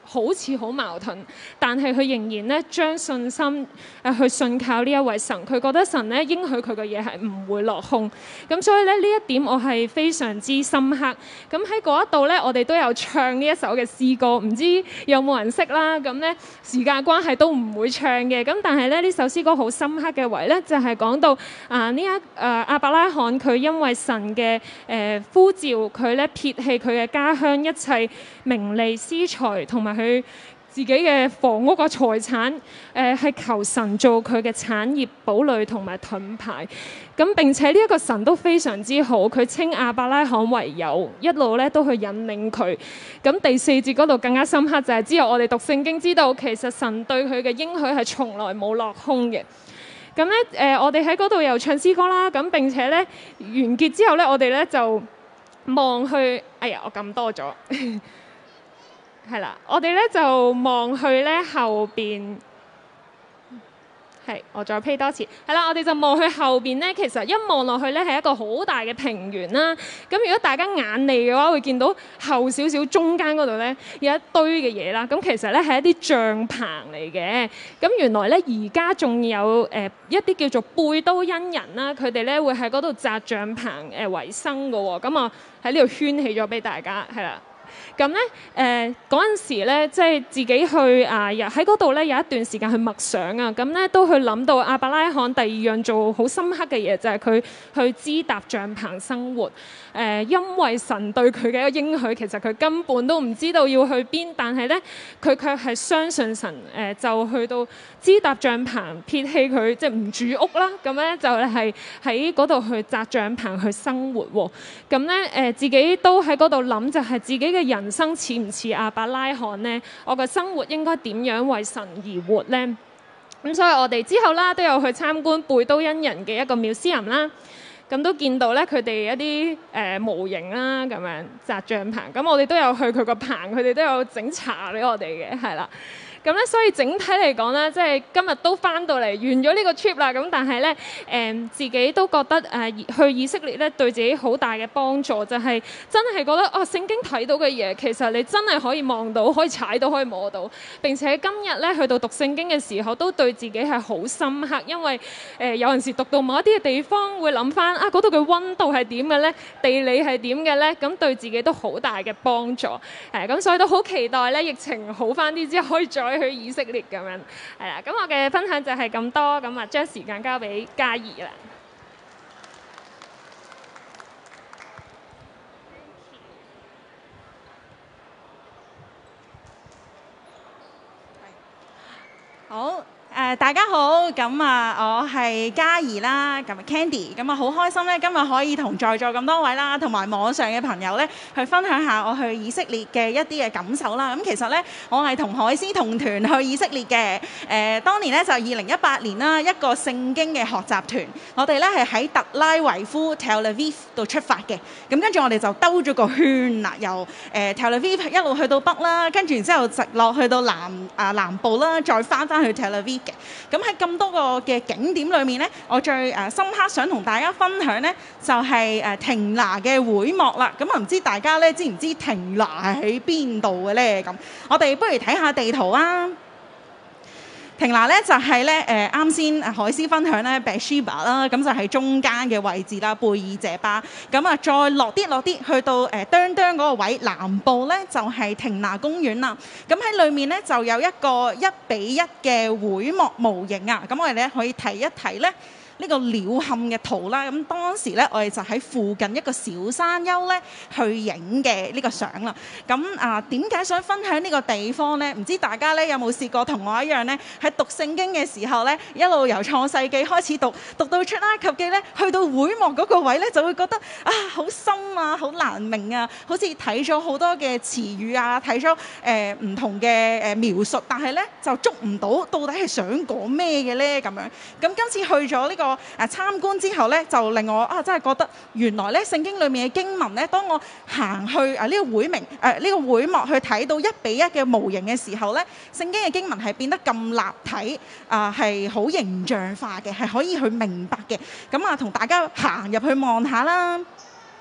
好似好矛盾，但係佢仍然咧將信心誒去信靠呢一位神，佢覺得神咧應許佢嘅嘢係唔會落空。咁所以咧呢一點我係非常之深刻。咁喺嗰一度咧，我哋都有唱呢一首嘅詩歌，唔知有冇人識啦？咁咧時間關係都唔會唱嘅。咁但係咧呢首詩歌好深刻嘅位咧，就係講到啊呢一誒亞伯拉罕佢因為神嘅誒呼召，佢咧撇棄佢嘅家鄉一切名利私財同埋佢自己嘅房屋個財產，誒、呃、係求神做佢嘅產業堡壘同埋盾牌。咁並且呢一個神都非常之好，佢稱亞伯拉罕為友，一路咧都去引領佢。咁第四節嗰度更加深刻，就係之後我哋讀聖經知道，其實神對佢嘅應許係從來冇落空嘅。咁咧誒，我哋喺嗰度又唱詩歌啦。咁並且咧完結之後咧，我哋咧就望去，哎呀，我撳多咗。係啦，我哋咧就望去咧後邊，係我再 play 多次。係啦，我哋就望去後邊咧，其實一望落去咧係一個好大嘅平原啦。咁如果大家眼利嘅話，會見到後少少中間嗰度咧有一堆嘅嘢啦。咁其實咧係一啲帳篷嚟嘅。咁原來咧而家仲有誒、呃、一啲叫做貝都因人啦，佢哋咧會喺嗰度紮帳篷誒為生嘅喎。咁啊喺呢度圈起咗俾大家，係啦。咁咧，誒嗰陣時咧，即係自己去啊，喺嗰度咧有一段時間去默想啊，咁咧都去諗到亞伯拉罕第二樣做好深刻嘅嘢，就係、是、佢去支搭帳篷生活。誒、呃，因為神對佢嘅一個應許，其實佢根本都唔知道要去邊，但係咧佢卻係相信神，誒、呃、就去到支搭帳篷，撇棄佢即係唔住屋啦，咁咧就係喺嗰度去紮帳篷去生活喎。咁咧誒自己都喺嗰度諗，就係自己嘅人生似唔似亞伯拉罕呢？我嘅生活應該點樣為神而活呢？咁所以我哋之後啦都有去參觀貝都因人嘅一個museum啦，咁都見到咧佢哋一啲誒、呃、模型啦，咁樣紮帳篷。咁我哋都有去佢個棚，佢哋都有整茶俾我哋嘅，係啦。咁咧，所以整體嚟講咧，即係今日都翻到嚟完咗呢個 trip 啦。咁但係咧，誒、呃、自己都覺得誒、呃、去以色列咧對自己好大嘅幫助，就係、是、真係覺得哦，聖經睇到嘅嘢其實你真係可以望到、可以踩到、可以摸到。並且今日咧去到讀聖經嘅時候，都對自己係好深刻，因為誒、呃、有陣時讀到某一啲嘅地方，會諗翻啊嗰度嘅溫度係點嘅咧，地理係點嘅咧，咁對自己都好大嘅幫助。誒、呃、咁所以都好期待咧，疫情好翻啲之後可以再去以色列咁樣，係啦。咁我嘅分享就係咁多，咁啊將時間交俾嘉怡啦。 好。誒、呃、大家好，咁啊我係嘉怡啦，咁啊 Candy，咁啊好開心咧，今日可以同在座咁多位啦，同埋網上嘅朋友咧，去分享下我去以色列嘅一啲嘅感受啦。咁其實咧，我係同海獅同團去以色列嘅。誒、呃、當年咧就二零一八年啦，一個聖經嘅學習團，我哋咧係喺特拉維夫 Tel Aviv 度出發嘅。咁跟住我哋就兜咗個圈啦，由誒 Tel Aviv 一路去到北啦，跟住然之後直落去到南啊南部啦，再翻翻去 Tel Aviv。咁喺咁多個嘅景點裏面咧，我最誒深刻想同大家分享咧，就係誒亭拿嘅會幕啦。咁啊唔知大家咧知唔知亭拿喺邊度嘅咧？咁我哋不如睇下地圖啊。亭拿咧就係咧誒啱先海獅分享咧 Beersheba 啦，咁就係中間嘅位置啦，貝爾謝巴。咁啊再落啲落啲去到誒哚哚嗰個位，南部咧就係亭拿公園啦。咁喺裏面咧就有一個一比一嘅會幕模型啊。咁我哋咧可以睇一睇咧呢個鳥瞰嘅圖啦。咁當時咧我哋就喺附近一個小山丘咧去影嘅呢個相啦。咁啊點解想分享呢個地方咧？唔知大家咧有冇試過同我一樣咧，喺讀聖經嘅時候咧，一路由創世記開始讀，讀到出埃及記咧，去到會幕嗰個位咧，就會覺得啊好深啊，好難明啊，好似睇咗好多嘅詞語啊，睇咗誒唔同嘅誒描述，但係咧就捉唔到到底係想講咩嘅咧咁樣。咁今次去咗呢個誒參觀之後咧，就令我啊真係覺得原來咧聖經裡面嘅經文咧，當我行去啊呢個會明誒呢個會幕去睇到一比一嘅模型嘅時候咧，聖經嘅經文係變得咁立體啊，係好形象化嘅，係可以去明白嘅。咁啊，同大家行入去望下啦。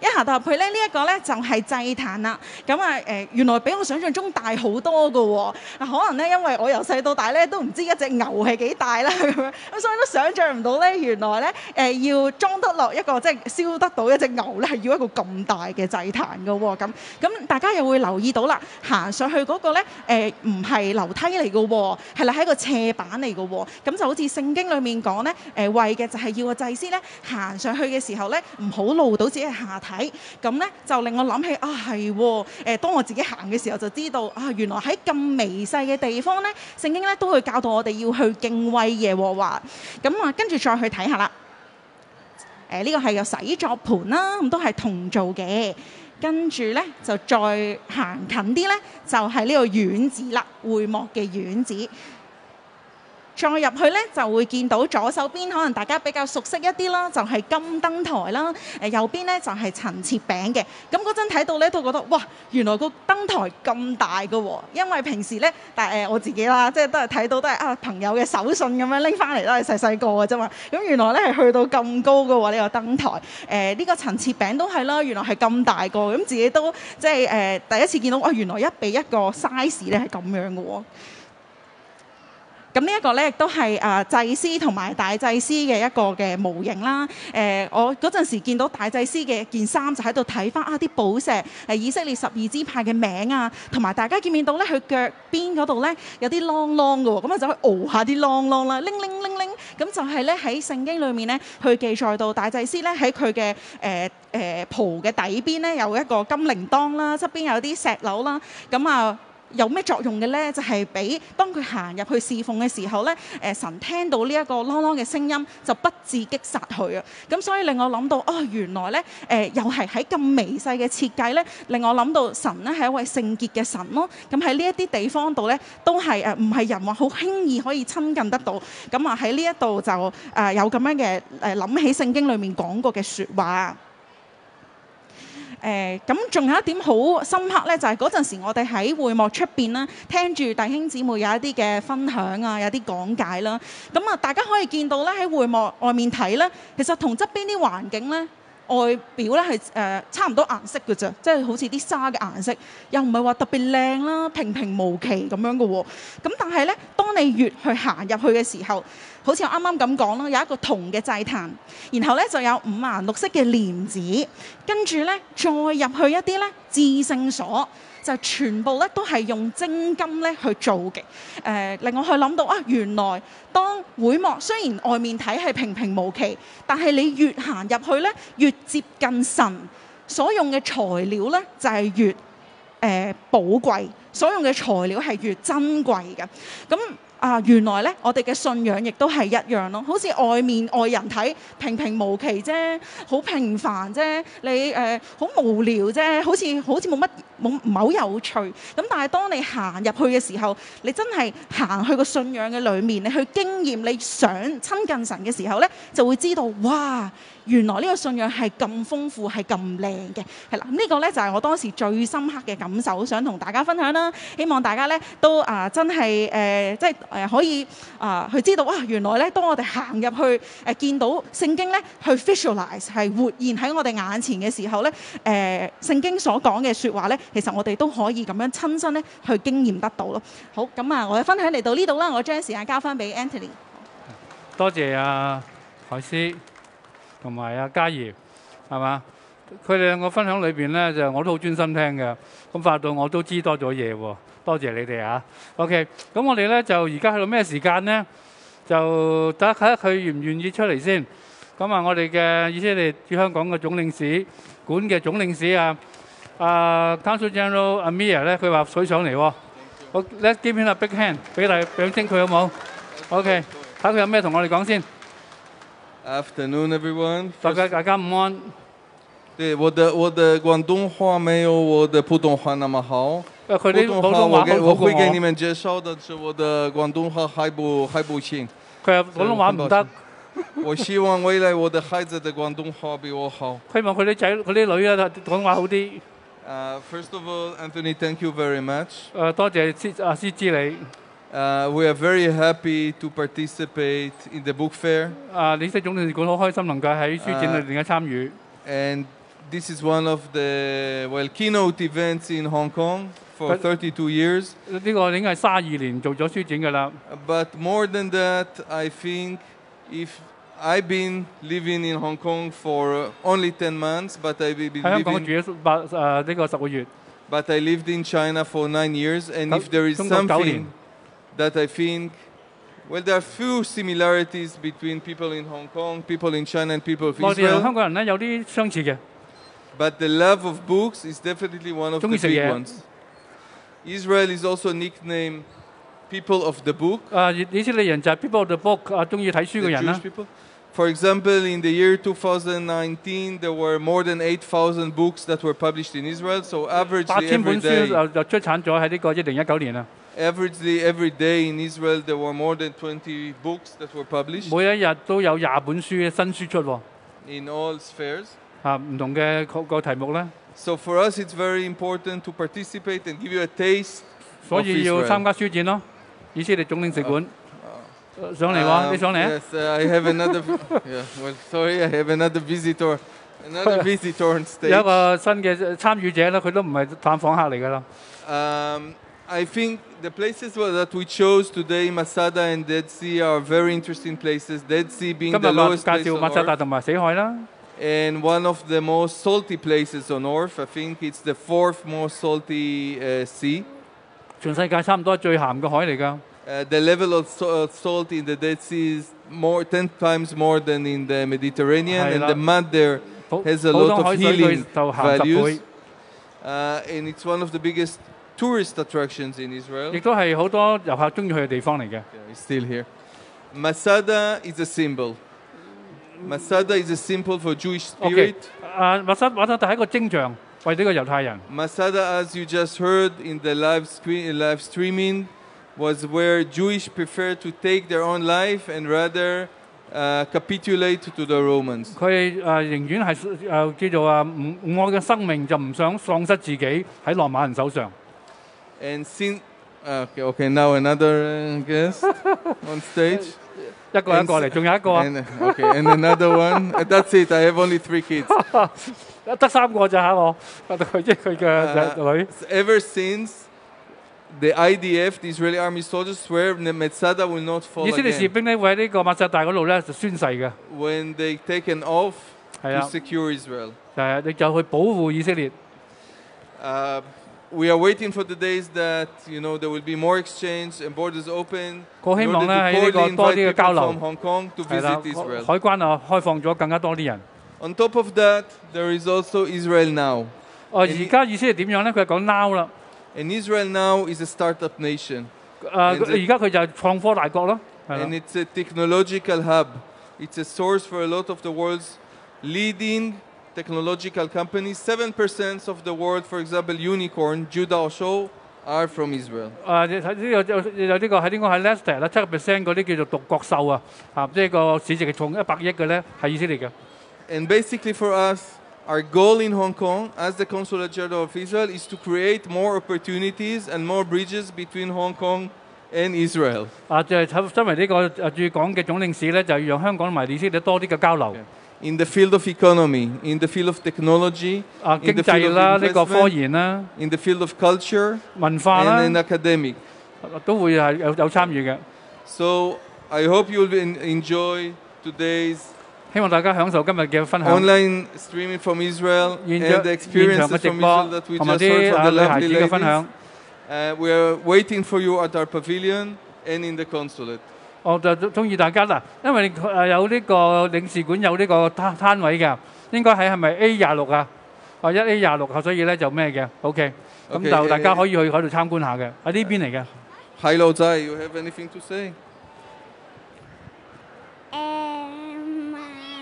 一行到入去咧，呢、這、一個咧就係祭壇啦。咁啊誒，原來比我想象中大好多㗎喎。啊，可能咧因為我由細到大咧都唔知一隻牛係幾大啦咁樣，咁所以都想像唔到咧，原來咧誒、呃、要裝得落一個即係燒得到一隻牛咧，係要一個咁大嘅祭壇㗎喎。咁咁大家又會留意到啦，行上去嗰個咧誒唔係樓梯嚟㗎喎，係啦，係一個斜板嚟㗎喎。咁就好似聖經裡面講咧，誒、呃、為嘅就係要個祭司咧行上去嘅時候咧，唔好露到自己嘅下體。咁咧就令我諗起啊，係喎誒，當我自己行嘅時候就知道啊，原來喺咁微細嘅地方咧，聖經咧都會教導我哋要去敬畏耶和華。咁啊，跟住再去睇下啦。誒、呃、呢、這個係有洗作盤啦，咁都係銅做嘅。跟住咧就再行近啲咧，就係、是、呢個院子啦，會幕嘅院子。再入去咧就會見到左手邊可能大家比較熟悉一啲啦，就係、是、金燈台啦。誒右邊咧就係陳設餅嘅。咁嗰陣睇到咧都覺得哇，原來個燈台咁大㗎喎。因為平時咧，但係誒我自己啦，即係都係睇到都係啊朋友嘅手信咁樣拎翻嚟都係細細個嘅啫嘛。咁原來咧係去到咁高㗎喎，呢、這個燈台。誒、呃、呢、這個陳設餅都係啦，原來係咁大個。咁自己都即係誒、呃、第一次見到啊，原來一比一個 size 咧係咁樣嘅喎。咁呢一個咧，亦都係啊祭司同埋大祭司嘅一個嘅模型啦。誒、呃，我嗰陣時見到大祭司嘅件衫，就喺度睇翻啊啲寶石，誒以色列十二支派嘅名啊，同埋大家見唔見到咧？佢腳邊嗰度咧有啲啷啷嘅喎，咁啊就去熬下啲啷啷啦，拎拎拎拎，咁就係咧喺聖經裏面咧，去記載到大祭司咧喺佢嘅誒誒袍嘅底邊咧有一個金鈴鐺啦，側邊有啲石榴啦，咁啊。有咩作用嘅咧？就係、是、俾當佢行入去侍奉嘅時候咧，誒、呃、神聽到呢一個啷啷嘅聲音，就不致擊殺佢啊！咁所以令我諗到，哦，原來咧誒、呃、又係喺咁微細嘅設計咧，令我諗到神咧係一位聖潔嘅神咯。咁喺呢一啲地方度咧，都係誒唔係人話好輕易可以親近得到。咁啊喺呢一度就誒、呃、有咁樣嘅誒諗起聖經裡面講過嘅説話。誒咁仲有一點好深刻咧，就係嗰陣時我哋喺會幕出邊啦，聽住弟兄姊妹有一啲嘅分享啊，有啲講解啦。咁啊，大家可以見到咧喺會幕外面睇咧，其實同側邊啲環境咧外表咧係誒差唔多顏色嘅啫，即係好似啲沙嘅顏色，又唔係話特別靚啦，平平無奇咁樣嘅喎。咁但係咧，當你越去行入去嘅時候，好似我啱啱咁講啦，有一個銅嘅祭壇，然後咧就有五顏六色嘅簾子，跟住咧再入去一啲咧至聖所，就全部咧都係用精金咧去做嘅。誒、呃，令我去諗到啊，原來當會幕雖然外面睇係平平無奇，但係你越行入去咧，越接近神所用嘅材料咧，就係、是、越誒、呃、寶貴，所用嘅材料係越珍貴嘅。咁啊，原來咧，我哋嘅信仰亦都係一樣咯。好似外面外人睇平平無奇啫，好平凡啫，你誒好、呃、無聊啫，好似好似冇乜冇唔係好有趣。咁但係當你行入去嘅時候，你真係行去個信仰嘅裏面，你去經驗，你想親近神嘅時候咧，就會知道哇！原來呢個信仰係咁豐富，係咁靚嘅，係啦。呢、這個咧就係我當時最深刻嘅感受，想同大家分享啦。希望大家咧都啊、呃、真係誒、呃，即係誒、呃、可以啊、呃、去知道啊，原來咧當我哋行入去誒、呃、見到聖經咧，去 visualize 係活現喺我哋眼前嘅時候咧，誒、呃、聖經所講嘅説話咧，其實我哋都可以咁樣親身咧去經驗得到咯。好，咁啊，我嘅分享嚟到呢度啦，我將時間交翻俾 Anthony。 多謝啊，海思。同埋阿嘉怡，係嘛？佢哋兩個分享裏邊咧，就我都好專心聽嘅。咁發到我都知多咗嘢喎。多謝你哋啊。OK，咁我哋咧就而家去到咩時間咧？就睇下佢願唔願意出嚟先。咁啊，我哋嘅以色列駐香港嘅總領事館嘅總領事啊，啊 Consul General Amir 咧，佢話水上嚟喎。好 ，Let's give him a big hand， 俾大掌聲佢好冇 ？OK，睇佢有咩同我哋講先。 Afternoon, everyone. 大家大家午安。 对，我的我的廣東話沒有我的普通話那麼好。 佢啲普通話我給我會給你們們介紹的是我的廣東話還不還不行。 佢話普通話唔得。 我希望未來我的孩子的廣東話比我好。 希望佢啲仔佢啲女啊廣東話好啲。 Uh, first of all, Anthony, thank you very much. 誒，多謝師啊師知你。 Uh, we are very happy to participate in the book fair. 啊，以色列總領事館好開心能夠喺書展裏邊嘅參與。 Uh, and this is one of the well keynote events in Hong Kong for But- thirty-two years. 呢個已經係三十二年做咗書展㗎啦。 But more than that, I think if I've been living in Hong Kong for uh, only ten months, but I've been 喺香港住 living, 咗八誒呢個十個月， but I lived in China for nine years. And 九- if there is 中國九年。 something that I think, well, there are few similarities between people in Hong Kong, people in China, and people of 內地人同香 Israel. 港人咧有啲相似嘅， But the love of books is definitely one of the 鍾意食 big 嘢。 ones. Israel is also nicknamed people of the book, 啊以以色列人就係 people of the book 啊，中意睇書 the 嘅人啦 Jewish。people. For example, in the year two thousand nineteen, there were more than eight thousand books that were published in Israel. So 八 averagely 千 every 本書 day, 就就出產咗喺呢個一零一九年啊。 averagely every day in Israel, there were more than twenty books that were published 每一日都有廿本書新書出喎， in all spheres. 啊唔同嘅個個題目咧， So for us, it's very important to participate and give you a taste 所 of 以要 Israel. 參加書展咯。以色列總領事館上嚟喎， Um, 你上嚟啊？ Yes, uh, I have another. Yeah, well, sorry, I have another visitor. Another visitor on 有一 stage. 個新嘅參與者咧，佢都唔係探訪客嚟㗎啦。 Um, I think the places wa- that we chose today, Masada and Dead Sea, are very interesting places. Dead Sea 今 being 日 the 話 lowest 介 place 紹 on 馬薩達 earth 同埋死海啦。 and one of the most salty places on earth. I think it's the fourth most salty uh, sea. 全世界差唔多係最鹹嘅海嚟㗎。 Uh, the level of so- of salt in the Dead Sea is more ten times more than in the Mediterranean, and 係啦。 the mud there 普 has a 普 lot 通 of 海水佢 healing 就鹹十倍 values.，Uh, and it's one of the biggest tourist attractions in Israel. 亦都係好多遊客中意去嘅地方嚟嘅。 Yeah, it's still here. Masada is a symbol. Masada is a symbol for Jewish OK， spirit. 啊馬薩馬薩達係一個徵象，為呢個猶太人。 Masada, as you just heard in the live, screen, live streaming, was where Jewish prefer to take their own life and rather uh, capitulate to the Romans. 佢誒寧願係誒叫做啊唔唔愛嘅生命，就唔想喪失自己喺羅馬人手上。 And since okay, okay, now another uh, guest on stage. 一個人過嚟，仲有一個啊， And, okay, and another one. Uh, That's it. I have only three kids. 得三個咋嚇我，佢即係佢嘅女。 Ever since the I D F, the Israeli army soldiers, swear the Metzada will not fall 以色列士 again 兵咧會喺呢個馬薩大嗰度咧就宣誓嘅， when they take an oath 係 to 啊， secure Israel. 誒你就去保護以色列。 Uh, we are waiting for the days that you know there will be more exchange and borders open. 我希 in 望 order 咧 to 喺呢 cordially 個多 invite 啲嘅交 people 流 from，Hong Kong to 係啦， visit Israel. 海關啊開放咗更加多啲人。 On top of that, there is also Israel now. 哦，而家以色列點樣咧？佢係講 now 啦， And Israel now is a startup nation. 誒 And the- 而家佢就係創科大國咯，係 And 啦 it's a technological hub. It's a source for a lot of the world's leading technological companies. Seven percent of the world, for example, unicorn, Judah Show, are from Israel. 誒你睇呢個有有呢個喺呢個係 Leicester 啦，七個 percent 嗰啲叫做獨角獸啊，啊即係個市值係重一百億嘅咧，係以色列嘅。 And basically for us, our goal in Hong Kong as the Consulate General of Israel is to create more opportunities and more bridges between Hong Kong and Israel. 啊，就係身為呢個誒駐港嘅總領事咧，就要讓香港同埋以色列多啲嘅交流。 In the field of economy, in the field of technology, 啊， in 經 the field 濟啦， of 呢個科 investment, 研啦、 in the field of culture, 文化 and 啦， in academic. 都會係有有參與嘅。 So I hope you'll en- enjoy today's 希望大家享受今日嘅分享， online streaming from Israel 現 and the 場現場嘅 experiences 直 from 播 Israel that we 同埋 just heard 啲 from 啊 the 女孩子 lovely 嘅分 ladies. 享。 Uh, we are waiting for you at our pavilion and in the consulate. 我就中意大家啦，因為誒有呢個領事館有呢個攤攤位嘅，應該喺係咪 A 廿六啊？啊一 A 廿六，所以咧就咩嘅 ，OK，咁 OK， 就大家誒可以去嗰度參觀下嘅，喺呢邊嚟嘅。 Hi Lozai, you have anything to say? Um,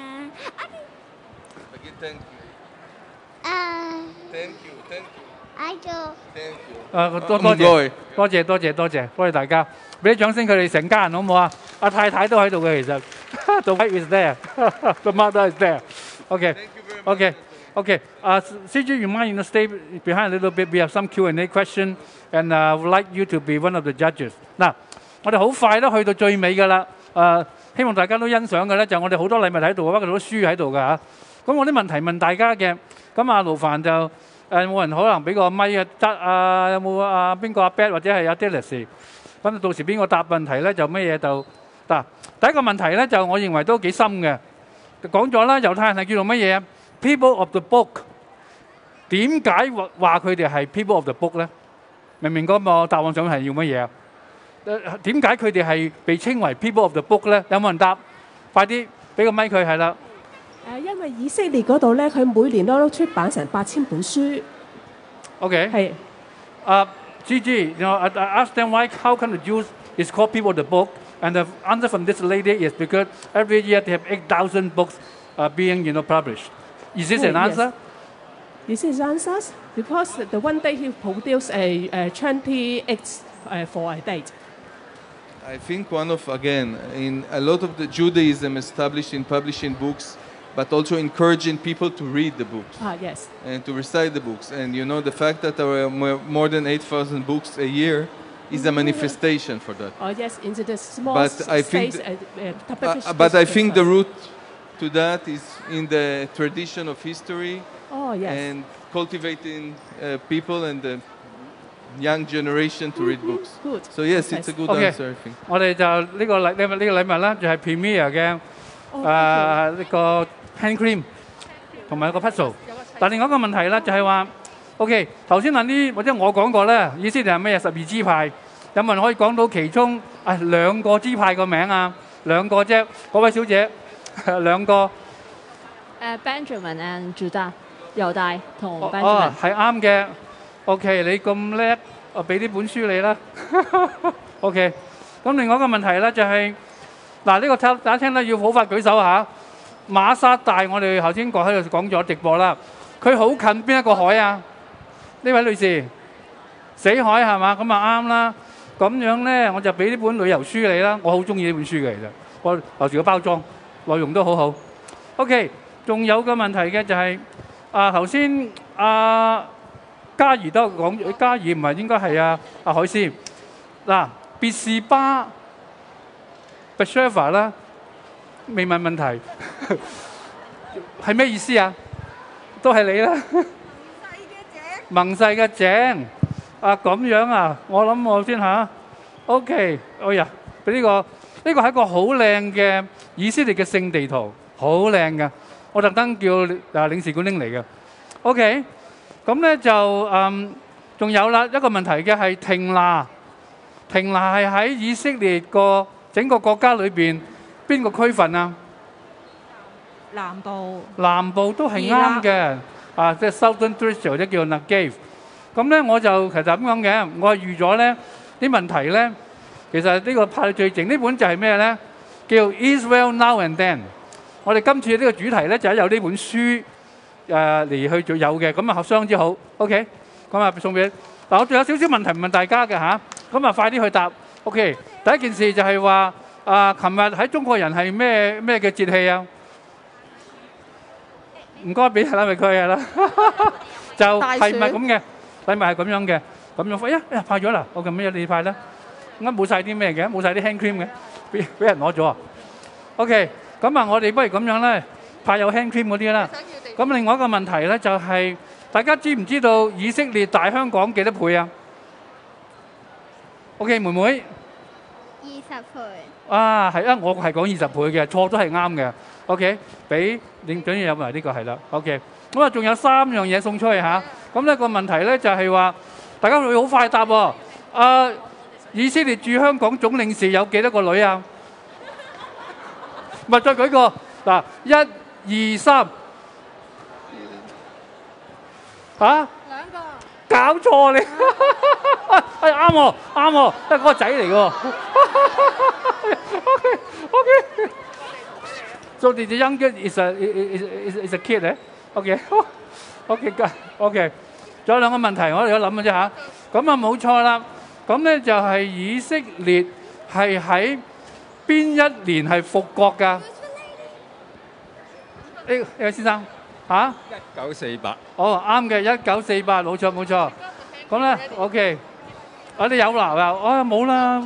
Again, thank you. uh, Thank you, thank you, I do. thank you. 誒多 Uh, 多謝 Ngoy. 多謝多謝多謝多謝大家，俾啲掌聲佢哋成家人好唔好啊？阿太太都喺度嘅其實，The wife is there, the mother is there. OK Thank you very much. OK OK. Uh, C G, you mind you know, stay behind a little bit? We have some Q and A question, and uh, would like you to be one of the judges. 嗱，我哋好快都去到最尾㗎啦。誒、希望大家都欣賞嘅咧，就係我哋好多禮物喺度，包括好多書喺度㗎嚇。 咁我啲問題問大家嘅，咁阿盧凡就誒冇人可能俾個咪啊得啊，有冇啊邊個阿 Bet 或者係阿 Dennis？咁到時邊個答問題咧就乜嘢就嗱，第一個問題咧就我認為都幾深嘅，講咗啦，猶太人係叫做乜嘢啊 ？People of the book。點解話話佢哋係 People of the book 咧？明唔明嗰個答案想係要乜嘢啊？點解佢哋係被稱為 People of the book 咧？有冇人答？快啲俾個咪佢係啦。 誒，因為以色列嗰度咧，佢每年都出版成八千本書。 OK。 係。 啊，Gigi，you know, I I asked them why, how come the Jews is called people of the book, and the answer from this lady is because every year they have eight thousand books uh, being, you know, published. Is this an answer? This is answers because the one day he produced a, a twenty-eight uh, for a date. I think one of, again, in a lot of the Judaism established in publishing books, but also encouraging people to read the books. Ah, yes. And to recite the books. And you know, the fact that there are more than eight thousand books a year is a manifestation for that. Oh, yes, into the small but I think, space, th- uh, uh, uh, but I think the root to that is in the tradition of history. Oh, yes. And cultivating uh, people and the young generation to read books. Good. So yes, it's a good Okay. answer, I think. 我哋就呢個禮呢個呢個禮物啦，就係 Premier 嘅誒呢個 hand cream 同埋一個 puzzle。但另外一個問題咧就係話 ，OK， 頭先嗱啲或者我講過咧，以色列係咩十二支派？有冇人可以講到其中啊兩個支派個名啊？兩個啫，嗰位小姐兩個。 誒 Benjamin and Judah。猶大同 Benjamin。 哦，係啱嘅。OK， 你咁叻，我俾呢本書你啦。OK， 咁另外一個問題咧就係、是，嗱呢個聽大家聽得要好快舉手嚇。馬薩大我哋頭先講喺度講咗直播啦，佢好近邊一個海啊？呢位女士，死海係嘛？咁啊啱啦。咁樣咧我就俾呢本旅遊書你啦，我好中意呢本書嘅其實，我留住個包裝，內容都好好。OK， 仲有個問題嘅就係、是。啊，頭先阿嘉怡都講，嘉怡唔係應該係阿阿海斯嗱，別是巴 Besheva 啦，未問問題係咩意思啊？都係你啦，盟誓嘅井啊咁樣啊，我諗我先嚇 ，OK， 哎呀，俾呢個呢個係一個好靚嘅以色列嘅聖地圖，好靚嘅。我特登叫啊領事館拎嚟嘅 ，OK， 咁咧就嗯仲有啦，一個問題嘅係廷拿，廷拿係喺以色列個整個國家裏邊邊個區份啊？ 南部。 南部都係啱嘅，啊即係 Southern District 或者叫 Negev。咁咧我就其實咁講嘅，我係預咗咧啲問題咧，其實呢個派最靜呢本就係咩咧？叫 Israel Now and Then。我哋今次呢個主題咧就係有呢本書誒嚟去做有嘅，咁啊相當之好 ，OK， 咁啊送俾嗱，我仲有少少問題問大家嘅嚇，咁啊快啲去答 ，OK。第一件事就係話啊，琴日喺中國人係咩咩嘅節氣啊？唔該俾禮物佢係啦，就係咪咁嘅？禮物係咁樣嘅，咁樣快呀！哎呀派咗啦，我咁咩你派啦？啱冇曬啲咩嘅，冇曬啲 hand cream嘅，俾俾人攞咗啊 ，OK。咁啊，我哋不如咁樣咧，派有 hand cream 嗰啲啦。咁另外一個問題咧，就係、是、大家知唔知道以色列大香港幾多倍啊 ？OK， 妹妹。 二十倍。 啊，係啊，我係講二十倍嘅，錯都係啱嘅。OK， 俾你總要有埋呢個係啦。OK， 咁啊，仲有三樣嘢送出去嚇。咁呢個問題咧就係話，大家會好快答喎。啊，以色列駐香港總領事有幾多個女啊？咪再舉個嗱，一二三，嚇？兩個。搞錯你，係啱喎，啱喎，係嗰個仔嚟喎。OK OK。So the youngest is a is is is a kid 咧。OK OK OK。仲有兩個問題，我哋有諗嘅啫嚇。咁啊冇錯啦。咁咧就係以色列係喺邊一年係復國㗎？呢呢位先生嚇？ 一九四八。 哦，啱嘅，一九四八，冇錯冇錯。咁咧 ，OK， 我哋有鬧啊，哦冇啦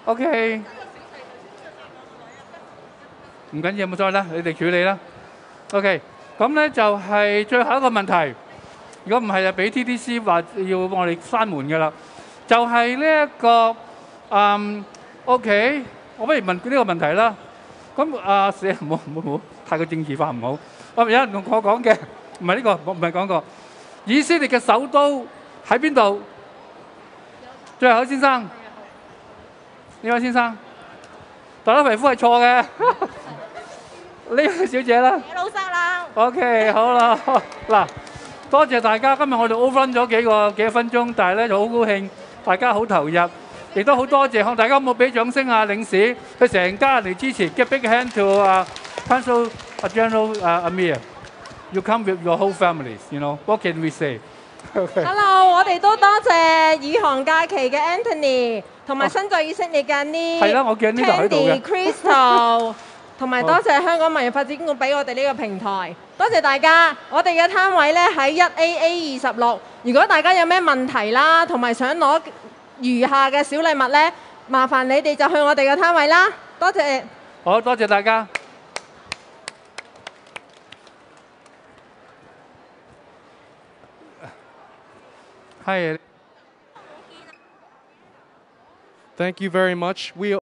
，OK， 唔緊要，冇再啦，你哋處理啦。 OK， 咁咧就係最後一個問題。如果唔係就俾 T D C 話要我哋閂門㗎啦。就係呢一個嗯 OK， 我不如問呢個問題啦。咁啊，死唔好唔好唔好，太過政治化唔好。我有人同我講嘅，唔係呢個，我唔係講過。以色列嘅首都喺邊度？最後先生，呢位先生，大家皮膚係錯嘅。呢位小姐啦， 老生啦。 OK， 好啦，嗱，多謝大家。今日我哋 overrun 咗幾個幾分鐘，但係咧就好高興，大家好投入，亦都好多謝。大家有冇俾掌聲啊？領事佢成家人嚟支持 ，give big hand to 啊 Consul General 啊 Amir。You come with your whole families, you know. What can we say? Hello， 我哋都多謝宇航假期嘅 Anthony， 同埋身在以色列嘅 Candy、Crystal， 同埋多謝香港文藝發展局俾我哋呢個平台。多謝大家，我哋嘅攤位咧喺一 A A 二十六。如果大家有咩問題啦，同埋想攞餘下嘅小禮物咧，麻煩你哋就去我哋嘅攤位啦。多謝。 好多謝大家。Hi. Thank you very much. We